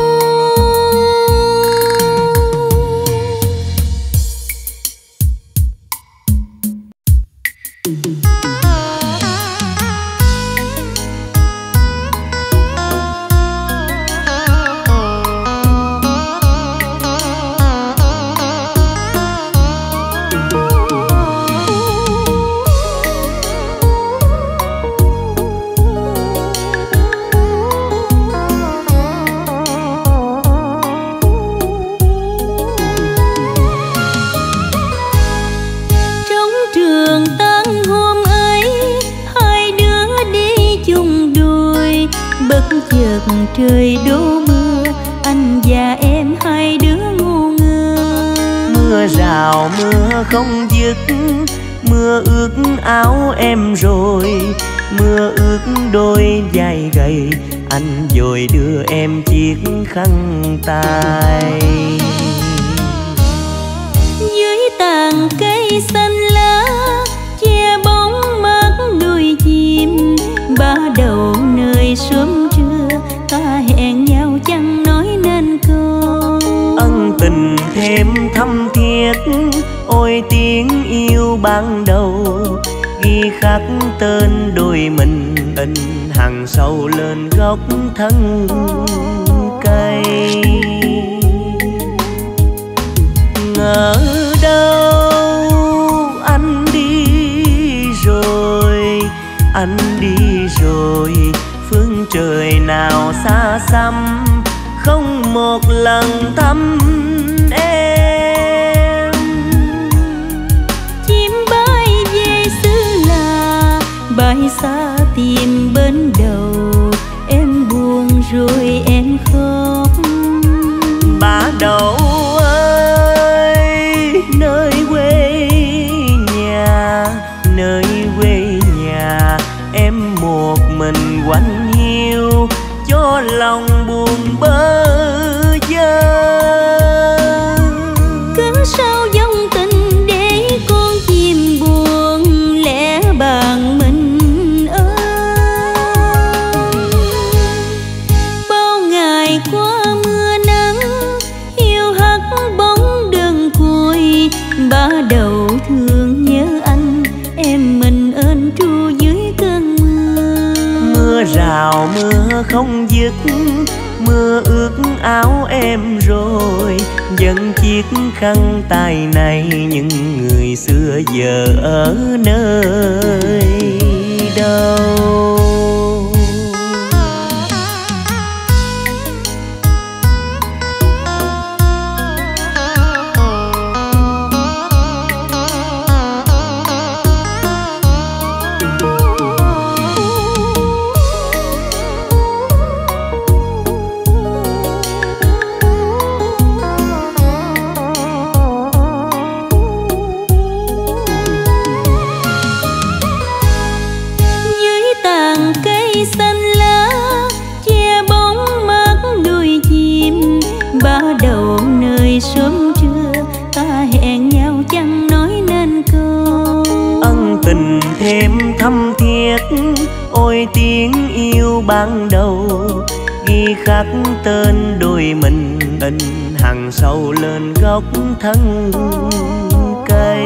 C: Trời đổ mưa, anh và em hai đứa ngu ngơ.
A: Mưa rào mưa không dứt, mưa ướt áo em rồi, mưa ướt đôi vai gầy, anh vội đưa em chiếc khăn tay.
C: Dưới tàn cây xanh lá che bóng mắt đôi chim, ba đầu nơi sớm trưa ta hẹn nhau chẳng nói nên câu.
A: Ân tình thêm thâm thiết, ôi tiếng yêu ban đầu, ghi khắc tên đôi mình in hằn sâu lên gốc thân cây. Ngỡ đâu anh đi rồi, anh đi rồi, phương trời nào xa xăm không một lần thăm em.
C: Chim bay về xứ là bay xa tìm bên đầu, em buồn rồi em khóc.
A: Bà Đậu ơi, nơi quê nhà, nơi quê nhà em một mình quạnh hiu cho lòng buồn bơ vơ.
C: Cớ sao dòng tình để con chim buồn lẻ bàn mình ơi. Bao
A: không dứt, mưa ướt áo em rồi. Dẫn chiếc khăn tay này những người xưa giờ ở nơi đâu?
C: Sớm trưa ta hẹn nhau chẳng nói nên câu,
A: ân tình thêm thâm thiết. Ôi tiếng yêu ban đầu ghi khắc tên đôi mình, in hằn sâu lên gốc thân cây.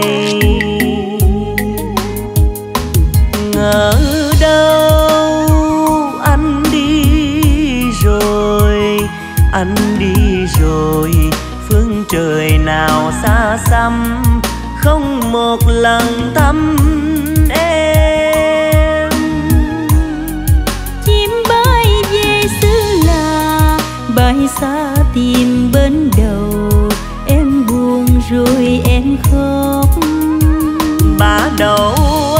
A: Ngỡ đâu anh đi rồi, anh đi rồi. Phương trời nào xa xăm không một lần thăm em.
C: Chim bay về xứ lạ, bay xa tìm bên đầu. Em buồn rồi em khóc.
A: Bà Đậu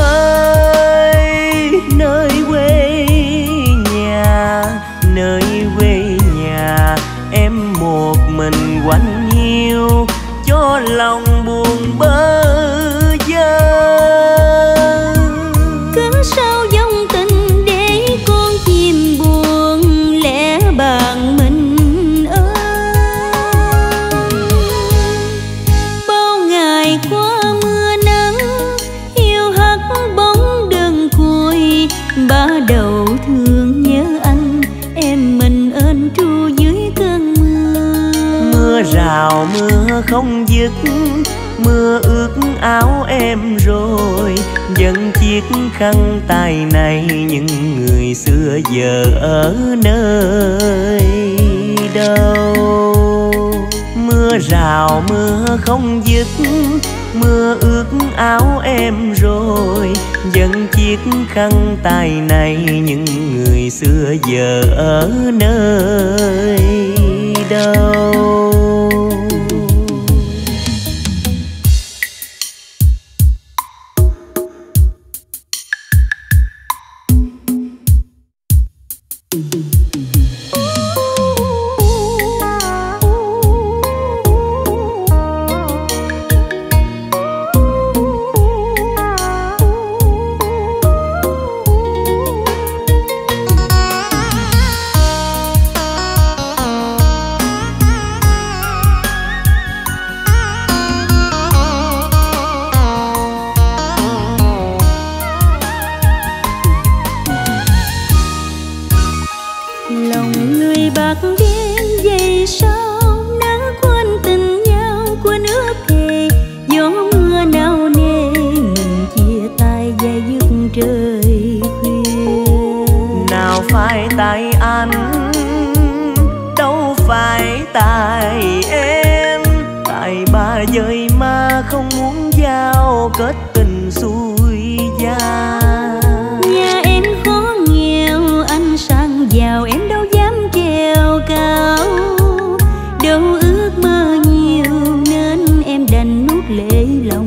A: ơi, nơi quê nhà, nơi quê nhà em một mình quanh hiu, cho lòng buồn bơ vơ.
C: Cớ sao dòng tình để con chim buồn lẻ bạn mình ơi. Bao ngày qua mưa nắng hiu hắt bóng đơn côi. Bà Đậu thương nhớ anh, em mình ên tru dưới cơn mưa.
A: Mưa rào mưa không dứt, mưa ướt áo em rồi. Dẫn chiếc khăn tay này những người xưa giờ ở nơi đâu? Mưa rào mưa không dứt, mưa ướt áo em rồi. Dẫn chiếc khăn tay này những người xưa giờ ở nơi đâu? Tại anh đâu phải tại em, tại ba dời mà không muốn giao kết tình xuôi gia.
C: Nhà em khó nghèo, anh sang giàu em đâu dám trèo cao. Đâu ước mơ nhiều nên em đành nuốt lệ lòng.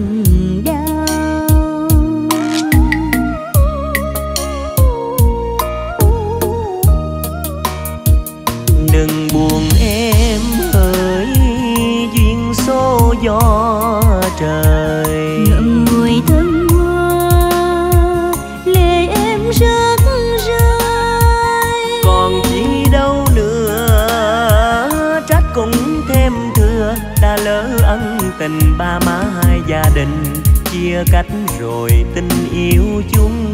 A: Đừng buồn em hỡi, duyên số gió trời.
C: Ngậm ngùi thân hoa, lệ em rớt rơi.
A: Còn gì đâu nữa, trách cũng thêm thừa. Đã lỡ ân tình ba má hai gia đình, chia cách rồi tình yêu chung.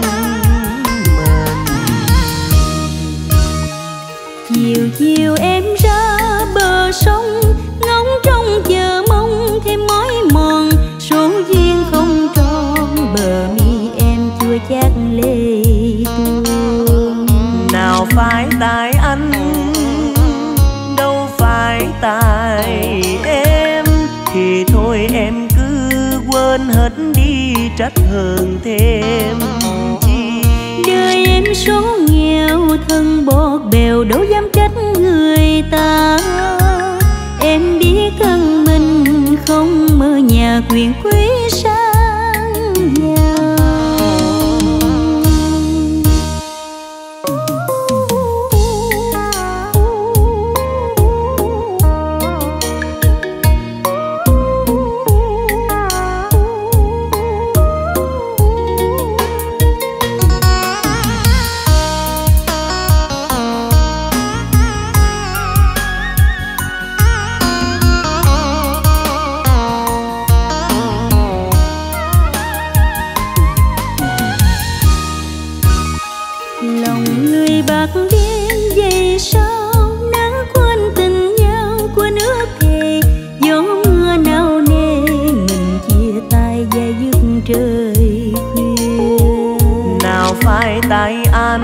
C: Chiều chiều em ra bờ sông, ngóng trông chờ mong thêm mối mòn. Số duyên không tròn, bờ mi em chua chát lệ tuôn.
A: Nào phải trách hơn thêm chi.
C: Đời em số nghèo thân bọt bèo đâu dám trách người ta. Em biết thân mình không mơ nhà quyền quý sang giàu.
A: Tại anh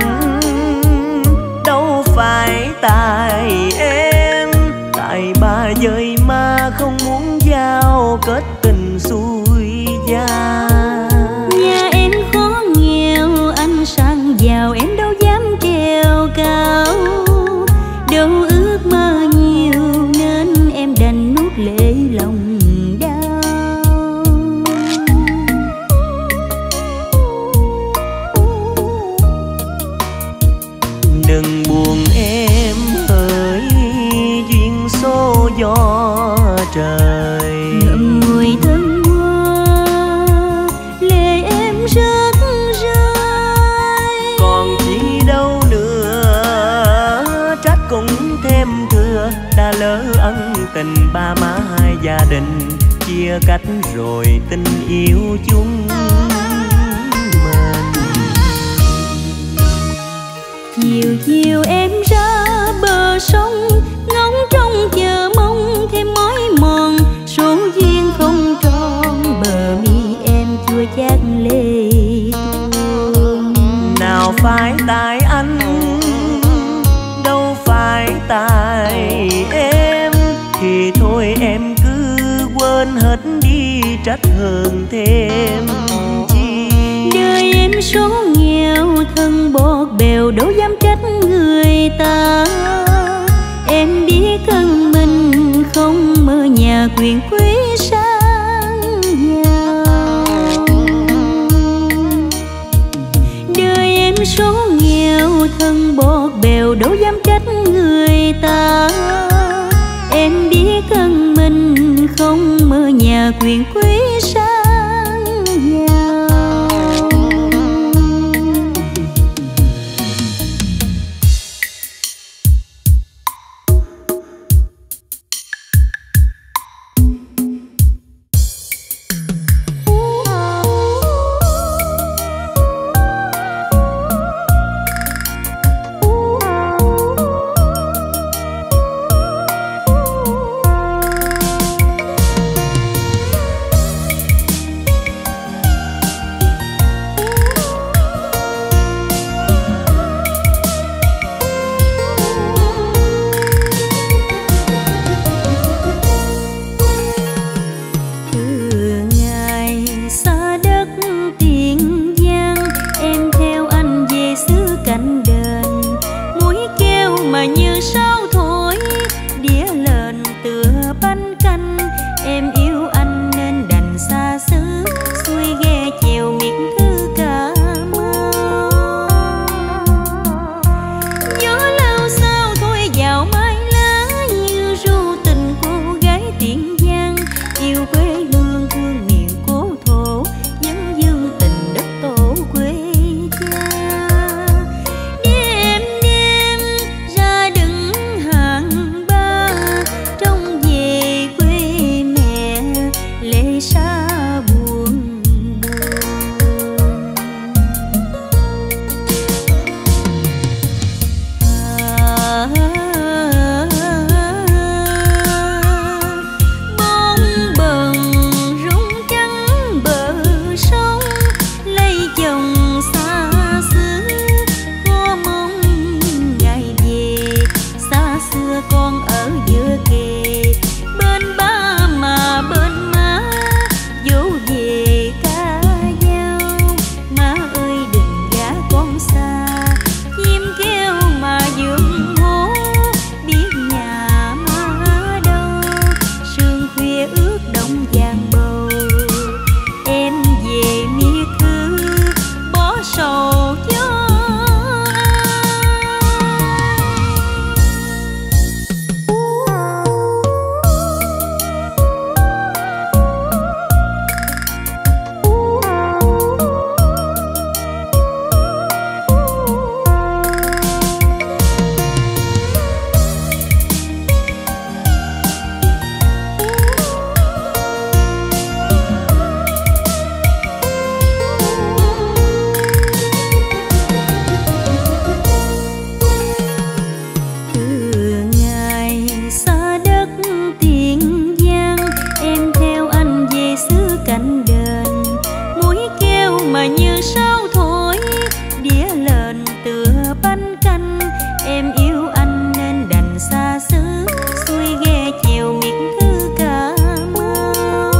A: đâu phải tại em, tại ba dơi mà không muốn giao kết tình xuôi gia.
C: Nhà em khó nghèo anh sang giàu em đâu dám treo cao, đâu ước mơ nhiều nên em đành nuốt lệ lòng.
A: Đừng buồn em hỡi duyên số gió trời.
C: Ngậm ngùi thân hoa lệ em rớt rơi.
A: Còn chi đâu nữa trách cũng thêm thừa. Đã lỡ ân tình ba má hai gia đình, chia cách rồi tình yêu chung.
C: Chiều chiều em ra bờ sông, ngóng trông chờ mong thêm mối mòn. Số duyên không tròn bờ mi em chua chát lệ tuôn.
A: Nào phải tại anh, đâu phải tại em, thì thôi em cứ quên hết đi trách hơn thêm chi.
C: Đời em số nghèo thân bọt bèo đâu dám trách người ta. Em biết thân mình không mơ nhà quyền quý sang giàu. Đời em số nghèo thân bọt bèo đâu dám trách người ta. Em biết thân mình không mơ nhà quyền quý sang giàu. sao thổi đĩa lên tựa bánh canh. Em yêu anh nên đành xa xứ, xuôi ghe chèo miệt thư Cà Mau.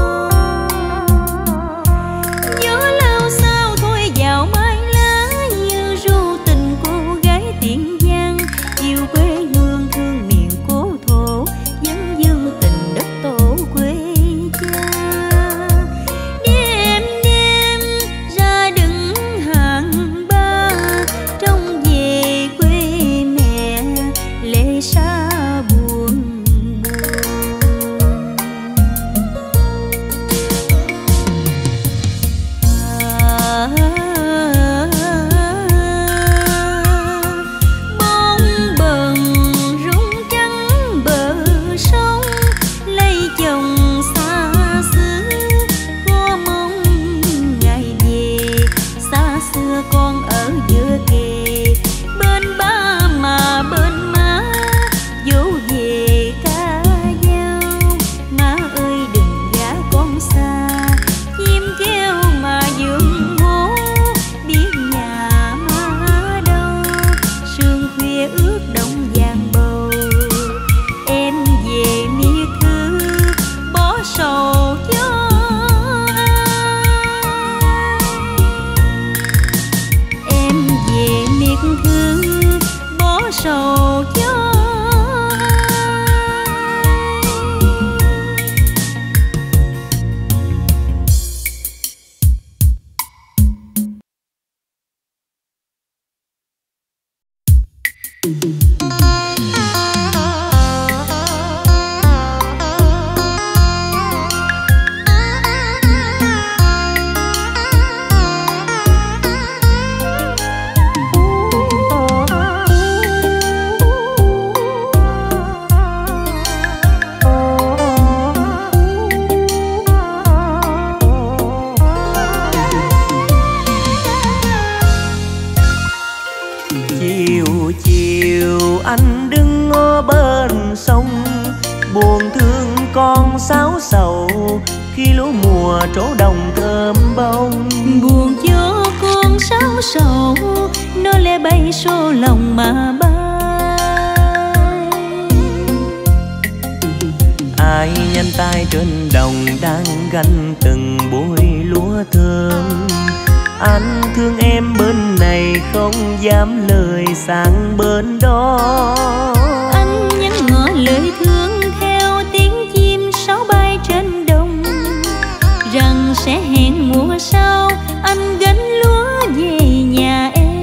C: Gió lao sao thôi vào mái lá, như ru tình cô gái Tiền Giang. Yêu quê hương thương miền cố thổ, vẫn dương tình đất tổ quê cha. Đêm đêm ra đứng hàng ba, trông về quê mẹ lệ xa buồn bóng bần rung trắng bờ sông, lấy chồng xa xứ có mong ngày về. Xa xưa con ở giữa kề, bên ba mà bên má, dỗ về ca dao. Má ơi đừng gả con xa, chim kêu mà giường hố, biết nhà má đâu. Sương khuya ướt đông vàng bầu, em về miệt thư bỏ sầu cho ai. Em về miệt thư bỏ sầu cho ai.
A: Chiều chiều anh đứng ở bên sông, buồn thương con sáo sầu khi lúa mùa trổ đồng thơm bông.
C: Buồn cho con sáo sầu, nó lẽ bay xô lòng mà bay.
A: Ai nhanh tay trên đồng đang gánh từng bụi lúa thơm. Anh thương em bên này không dám lời sang bên đó.
C: Anh nhắn ngỏ lời thương theo tiếng chim sáo bay trên đồng, rằng sẽ hẹn mùa sau anh gánh lúa về nhà em.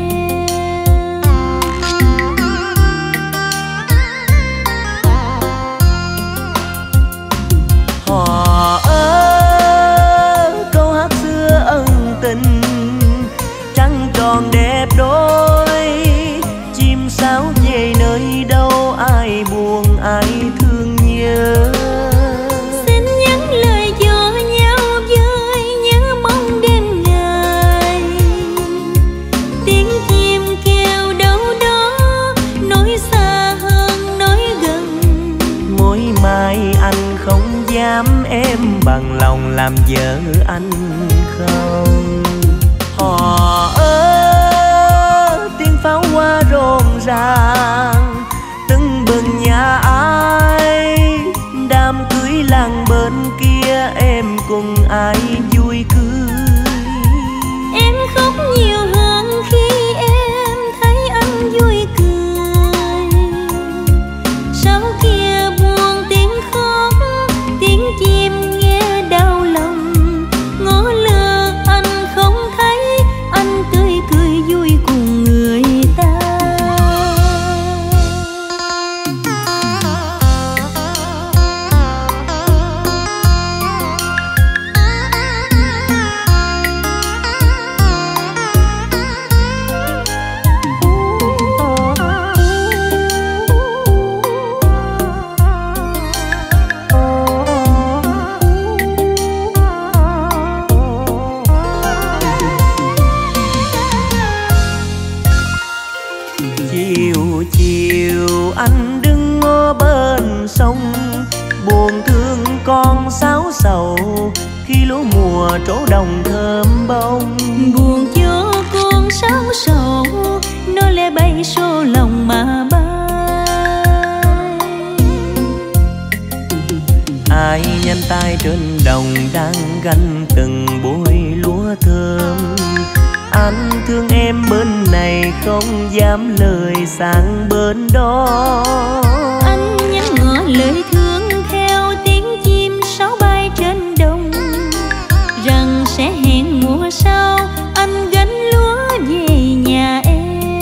A: Hò ơ câu hát xưa ân tình, trăng tròn đẹp đôi. Chim sáo về nơi đâu, ai buồn ai thương nhớ.
C: Xin nhắn lời cho nhau với nhớ mong đêm ngày. Tiếng chim kêu đâu đó, nói xa hơn nói gần.
A: Mỗi mai anh không dám em bằng lòng làm vợ anh không. Hò ơ tiếng pháo hoa rộn ràng, tưng bừng nhà ai. Đám cưới làng bên kia em cùng ai vui cười.
C: Em khóc nhiều hơn khi em thấy anh vui cười. Sau kia buồn tiếng khóc, tiếng chim nghe đau lòng. Ngó lơ anh không thấy, anh tươi cười vui cùng người ta.
A: Chiều chiều anh đứng ở bên sông, buồn thương con sáo sầu khi lúa mùa trổ đồng thơm bông.
C: Buồn cho sao sầu, nó lẽ bay số lòng mà bay.
A: Ai nhân tay trên đồng đang gánh từng bụi lúa thơm. Anh thương em bên này không dám lời sang bên đó.
C: Anh nhắn ngỏ lời thương theo tiếng chim sáo bay trên đồng, rằng sẽ hẹn mùa sau anh gánh lúa về nhà em.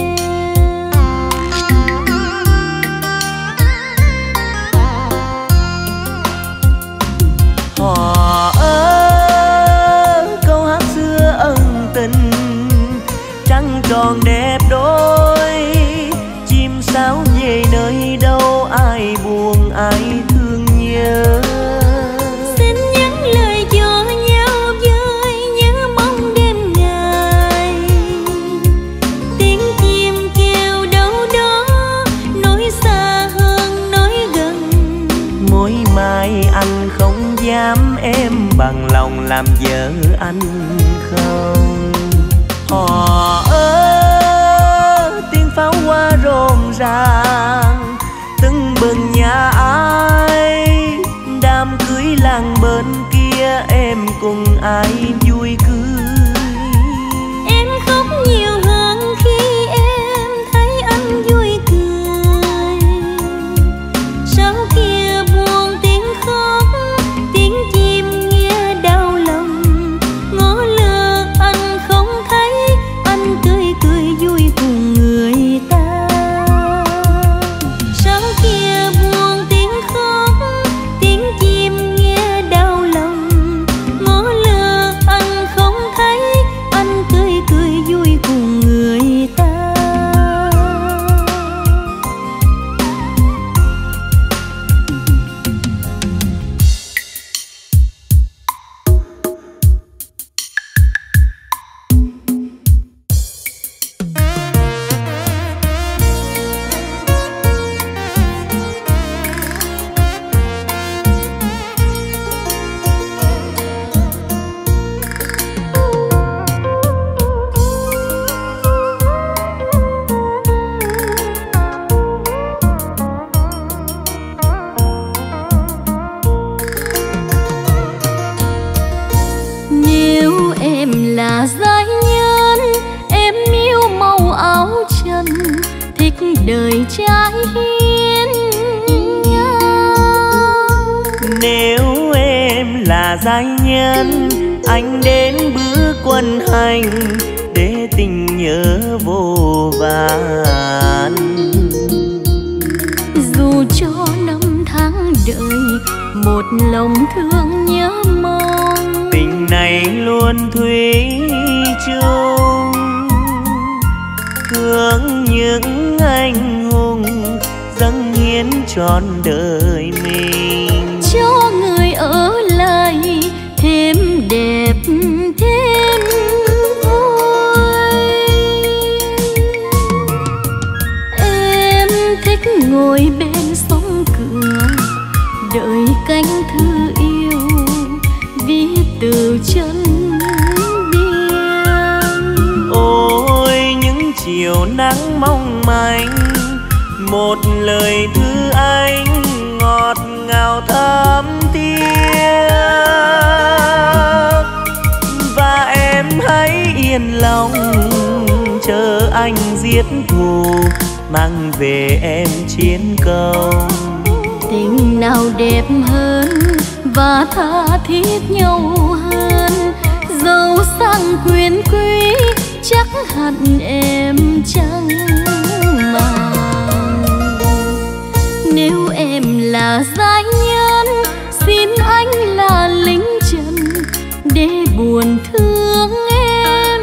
A: Hò ơ câu hát xưa ân tình, trăng tròn đẹp đôi, chim sáo về nơi đâu ai buồn ai thương nhớ.
C: Xin nhắn lời cho nhau với nhớ mong đêm ngày, tiếng chim kêu đâu đó nói xa hơn nói gần.
A: Mỗi mai anh không dám em bằng lòng làm vợ anh không. Hò ơ tiếng pháo hoa rộn ràng tưng bừng nhà ai, đám cưới làng bên kia em cùng ai vui cười.
C: Em khóc nhiều hơn khi em thấy anh vui cười, sau kia buồn tiếng khóc tiếng chim nghe đau lòng. Ngó lơ anh không thấy anh tươi cười vui cùng người ta, sau kia buồn tiếng khóc tiếng chim nghe đau lòng. Ngó lơ anh không thấy anh tươi cười vui cùng người ta. Nếu em là giai nhân, em yêu màu áo trần, thích đời trai hiên ngang.
A: Nếu em là giai nhân, anh đến bữa quân hành để tình nhớ vô vàn.
C: Dù cho năm tháng đợi, một lòng thương nhớ mong,
A: Tình này luôn thủy chung, thương những anh hùng dâng hiến trọn đời mình.
C: cho người ở lại thêm đẹp thêm vui. Em thích ngồi bên sông cửa, đợi cánh thư yêu viết từ chân biên.
A: Ôi những chiều nắng mong manh, một lời thư anh ngọt ngào thắm thiết. Và em hãy yên lòng chờ anh giết thù, mang về em chiến công.
C: Tình nào đẹp hơn và tha thiết nhau hơn, dẫu sang quyền quý chắc hẳn em chẳng màng. Nếu em là giai nhân, xin anh là lính trần để buồn thương em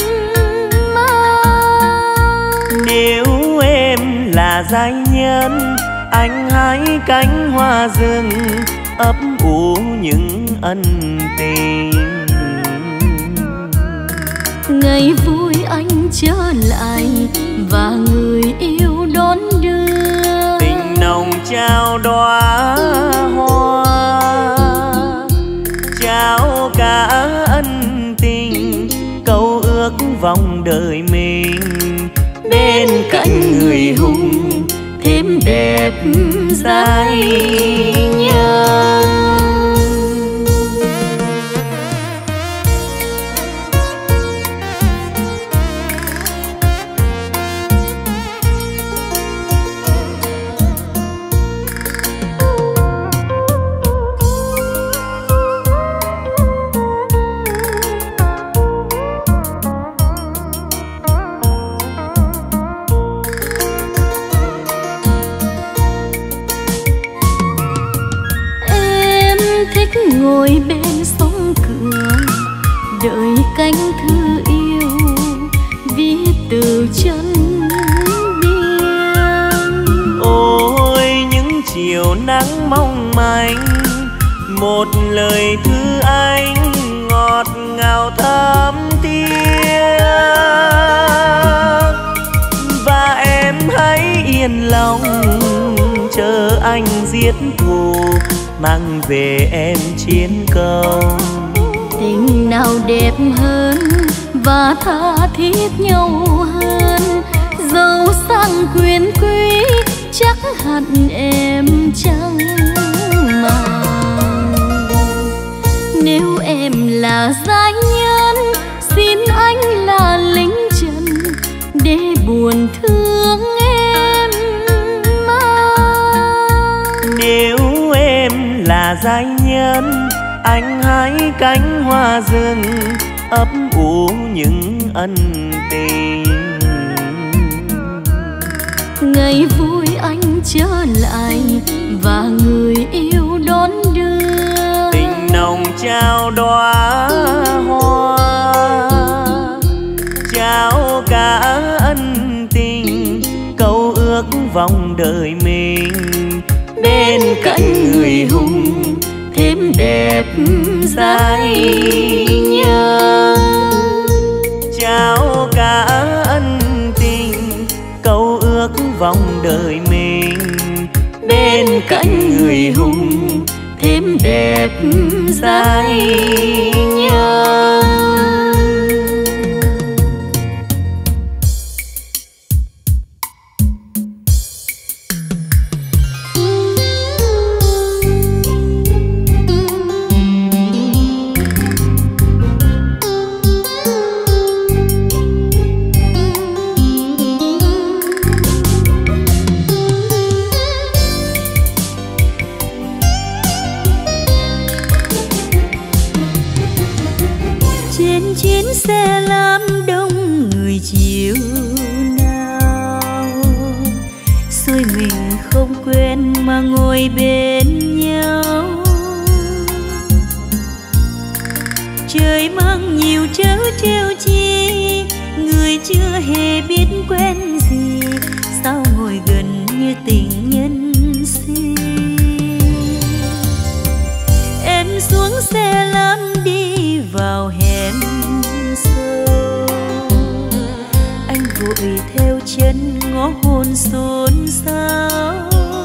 C: mang.
A: Nếu em là giai nhân, anh hái cánh hoa rừng ấp ủ những ân tình.
C: Ngày vui anh trở lại và người yêu đón đưa,
A: Tình nồng trao đóa hoa, trao cả ân tình, câu ước vòng đời mình. Bên cạnh người hùng thêm đẹp giai nhân.
C: Ngồi bên sông cửa đợi cánh thư yêu viết từ chân biên.
A: Ôi những chiều nắng mong manh, một lời thư anh ngọt ngào thắm tiếng. Và em hãy yên lòng chờ anh giết thù, mang về em chiến công.
C: Tình nào đẹp hơn và tha thiết nhau hơn, dẫu sang quyền quý chắc hẳn em chẳng màng. Nếu em là giai nhân, xin anh là lính trần để buồn thương em mang.
A: Nếu em là giai nhân, anh hái cánh hoa rừng ấp ủ những ân tình.
C: Ngày vui anh trở lại và người yêu đón đưa,
A: tình nồng trao đóa hoa, trao cả ân tình, câu ước vòng đời mình. Bên cạnh người hùng thêm đẹp giai nhân, trao cả ân tình, câu ước vòng đời mình. Bên cạnh người hùng thêm đẹp giai nhân.
C: Xe lam đông người chiều nào, xuôi mình không quên mà ngồi bên nhau. Trời mang nhiều trớ trêu chi, người chưa hề biết quen gì, sao ngồi gần như tình nhân si. Em xuống xe lam đi vào hẻm sâu, anh vội theo chân ngó hồn xôn xao.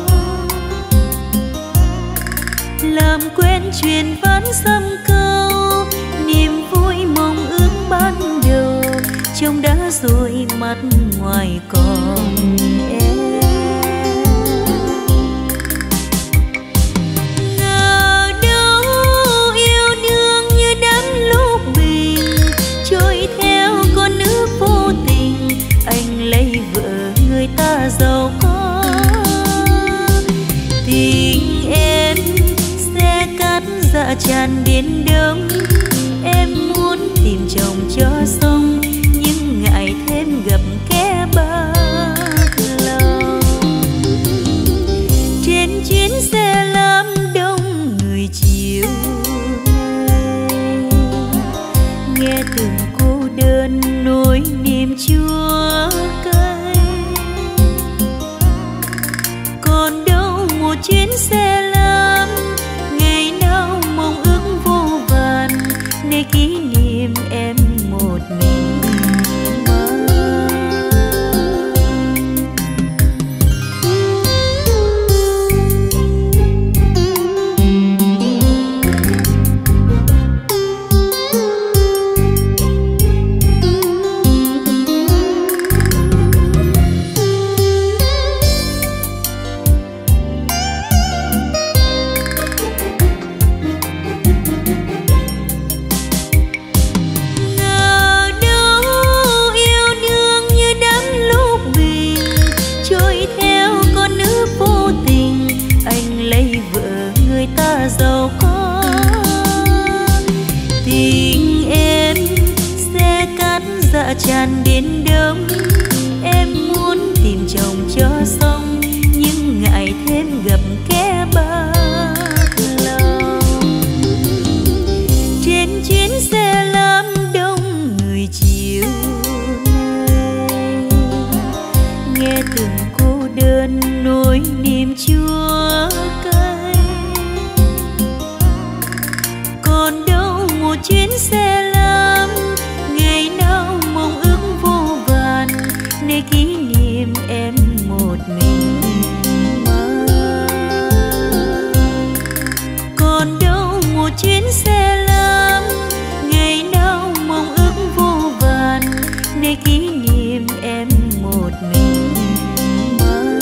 C: Làm quen chuyện ván dăm câu, niềm vui mong ước ban đầu trông đã rồi mắt ngoài còn em. Ngờ đâu yêu đương như đám lúc bình, trôi theo con nước vô tình, anh lấy vợ người ta giàu có. Tình em xe cát dạ tràn biển đông, em muốn tìm chồng cho xong, nhưng ngại thêm gặp kẻ bạc lòng. Trên chuyến xe lam đông người chiều nay, nghe từng cô đơn nỗi niềm chua cay. Còn đâu một chuyến xe lam, ngày nào mong ước vô vàn, để kỷ niệm em một mình mang. dạ tràn đến đông. Em muốn tìm chồng cho xong, nhưng ngại thêm gặp kẻ bạc lòng. Trên chuyến xe lam đông người chiều nay, nghe từng cô đơn nỗi niềm chua cay. Còn đâu một chuyến xe lam, ngày nào mong ước vô vàn, để kỷ niệm em một mình mang. Còn đâu một chuyến xe lam, ngày nào mong ước vô vàn, để kỷ niệm em một mình mang.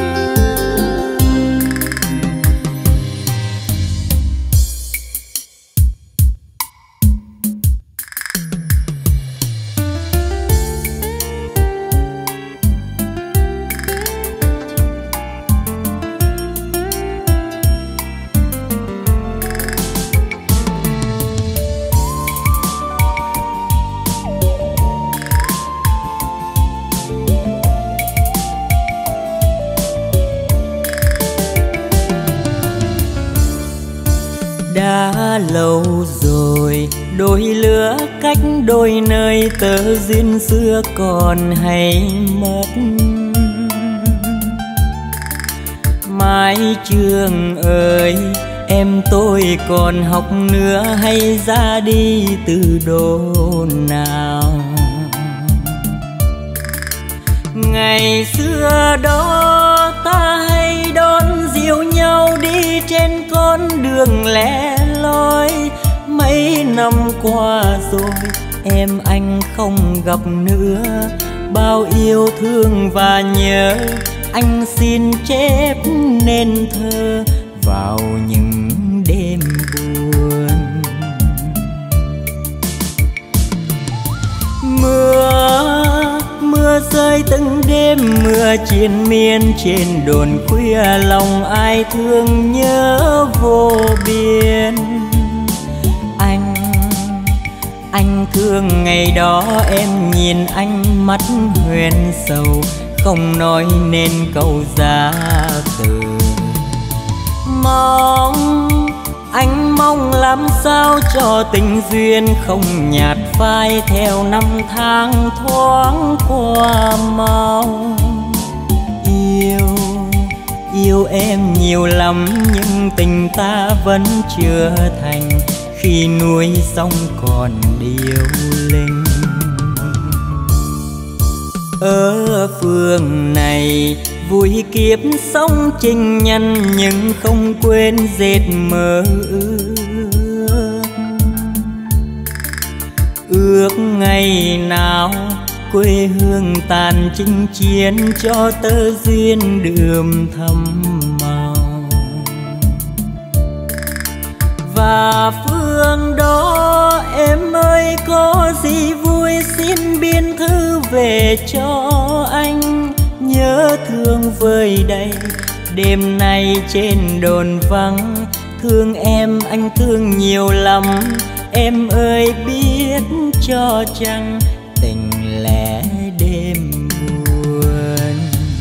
A: Đã lâu rồi đôi lứa cách đôi nơi, tơ duyên xưa còn hay mất. Mái trường ơi, em tôi còn học nữa hay ra đi từ độ nào? Ngày xưa đó ta hay đón dìu nhau đi trên con đường lẻ loi. Mấy năm qua rồi em anh không gặp nữa, bao yêu thương và nhớ anh xin chép nên thơ vào những đêm buồn. Mưa rơi từng đêm, mưa triền miên trên đồn khuya, lòng ai thương nhớ vô biên. Anh thương ngày đó em nhìn anh mắt huyền sầu, không nói nên câu giá từ. Anh mong làm sao cho tình duyên không nhạt phai, theo năm tháng thoáng qua mau. Yêu em nhiều lắm nhưng tình ta vẫn chưa thành, khi nuôi xong còn điêu linh. Ở phường này vui kiếp sống trình nhân, nhưng không quên dệt mơ ước ngày nào quê hương tàn chinh chiến, cho tơ duyên đượm thắm màu. Và phương đó em ơi có gì vui, xin biên thư về cho anh. Nhớ thương vơi đầy đêm nay trên đồn vắng, thương em anh thương nhiều lắm. Em ơi biết cho chăng tình lẽ đêm buồn.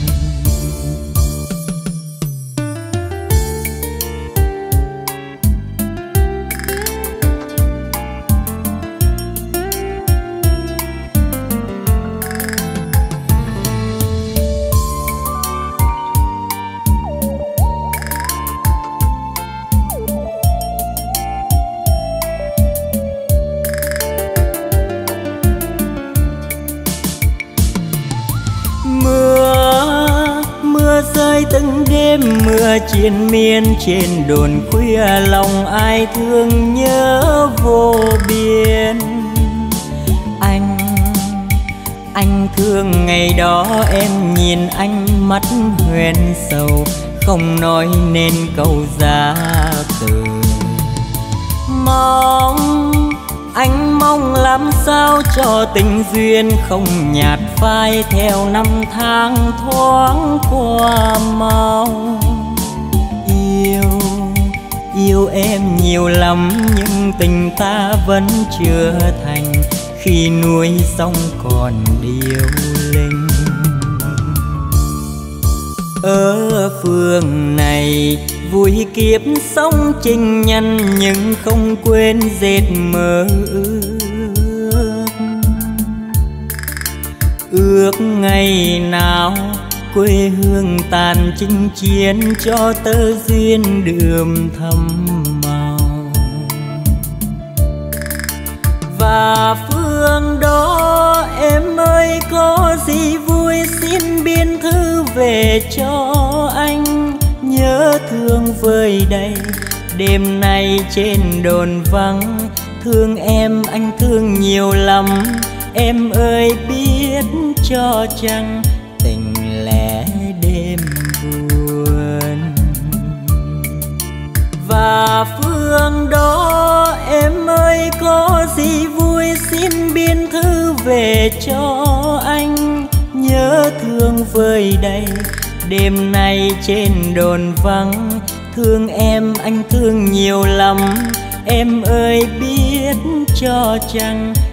A: Rơi từng đêm, mưa triền miên trên đồn khuya, lòng ai thương nhớ vô biên. Anh thương ngày đó em nhìn anh mắt huyền sầu, không nói nên câu giá từ. Anh mong làm sao cho tình duyên không nhạt phai, theo năm tháng thoáng qua mau. Yêu em nhiều lắm nhưng tình ta vẫn chưa thành,
D: khi núi sông còn điêu linh. Ở phường này vui kiếp sống trình nhân, nhưng không quên dệt mơ ước ngày nào quê hương tàn chinh chiến, cho tơ duyên đượm thắm màu. Và phương đó em ơi có gì vui, xin biên thư về cho anh. Nhớ thương vơi đầy đêm nay trên đồn vắng, thương em anh thương nhiều lắm. Em ơi biết cho chăng tình lẽ đêm buồn. Và phương đó em ơi có gì vui, xin biên thư về cho anh. Nhớ thương vơi đầy đêm nay trên đồn vắng, thương em anh thương nhiều lắm. Em ơi biết cho chăng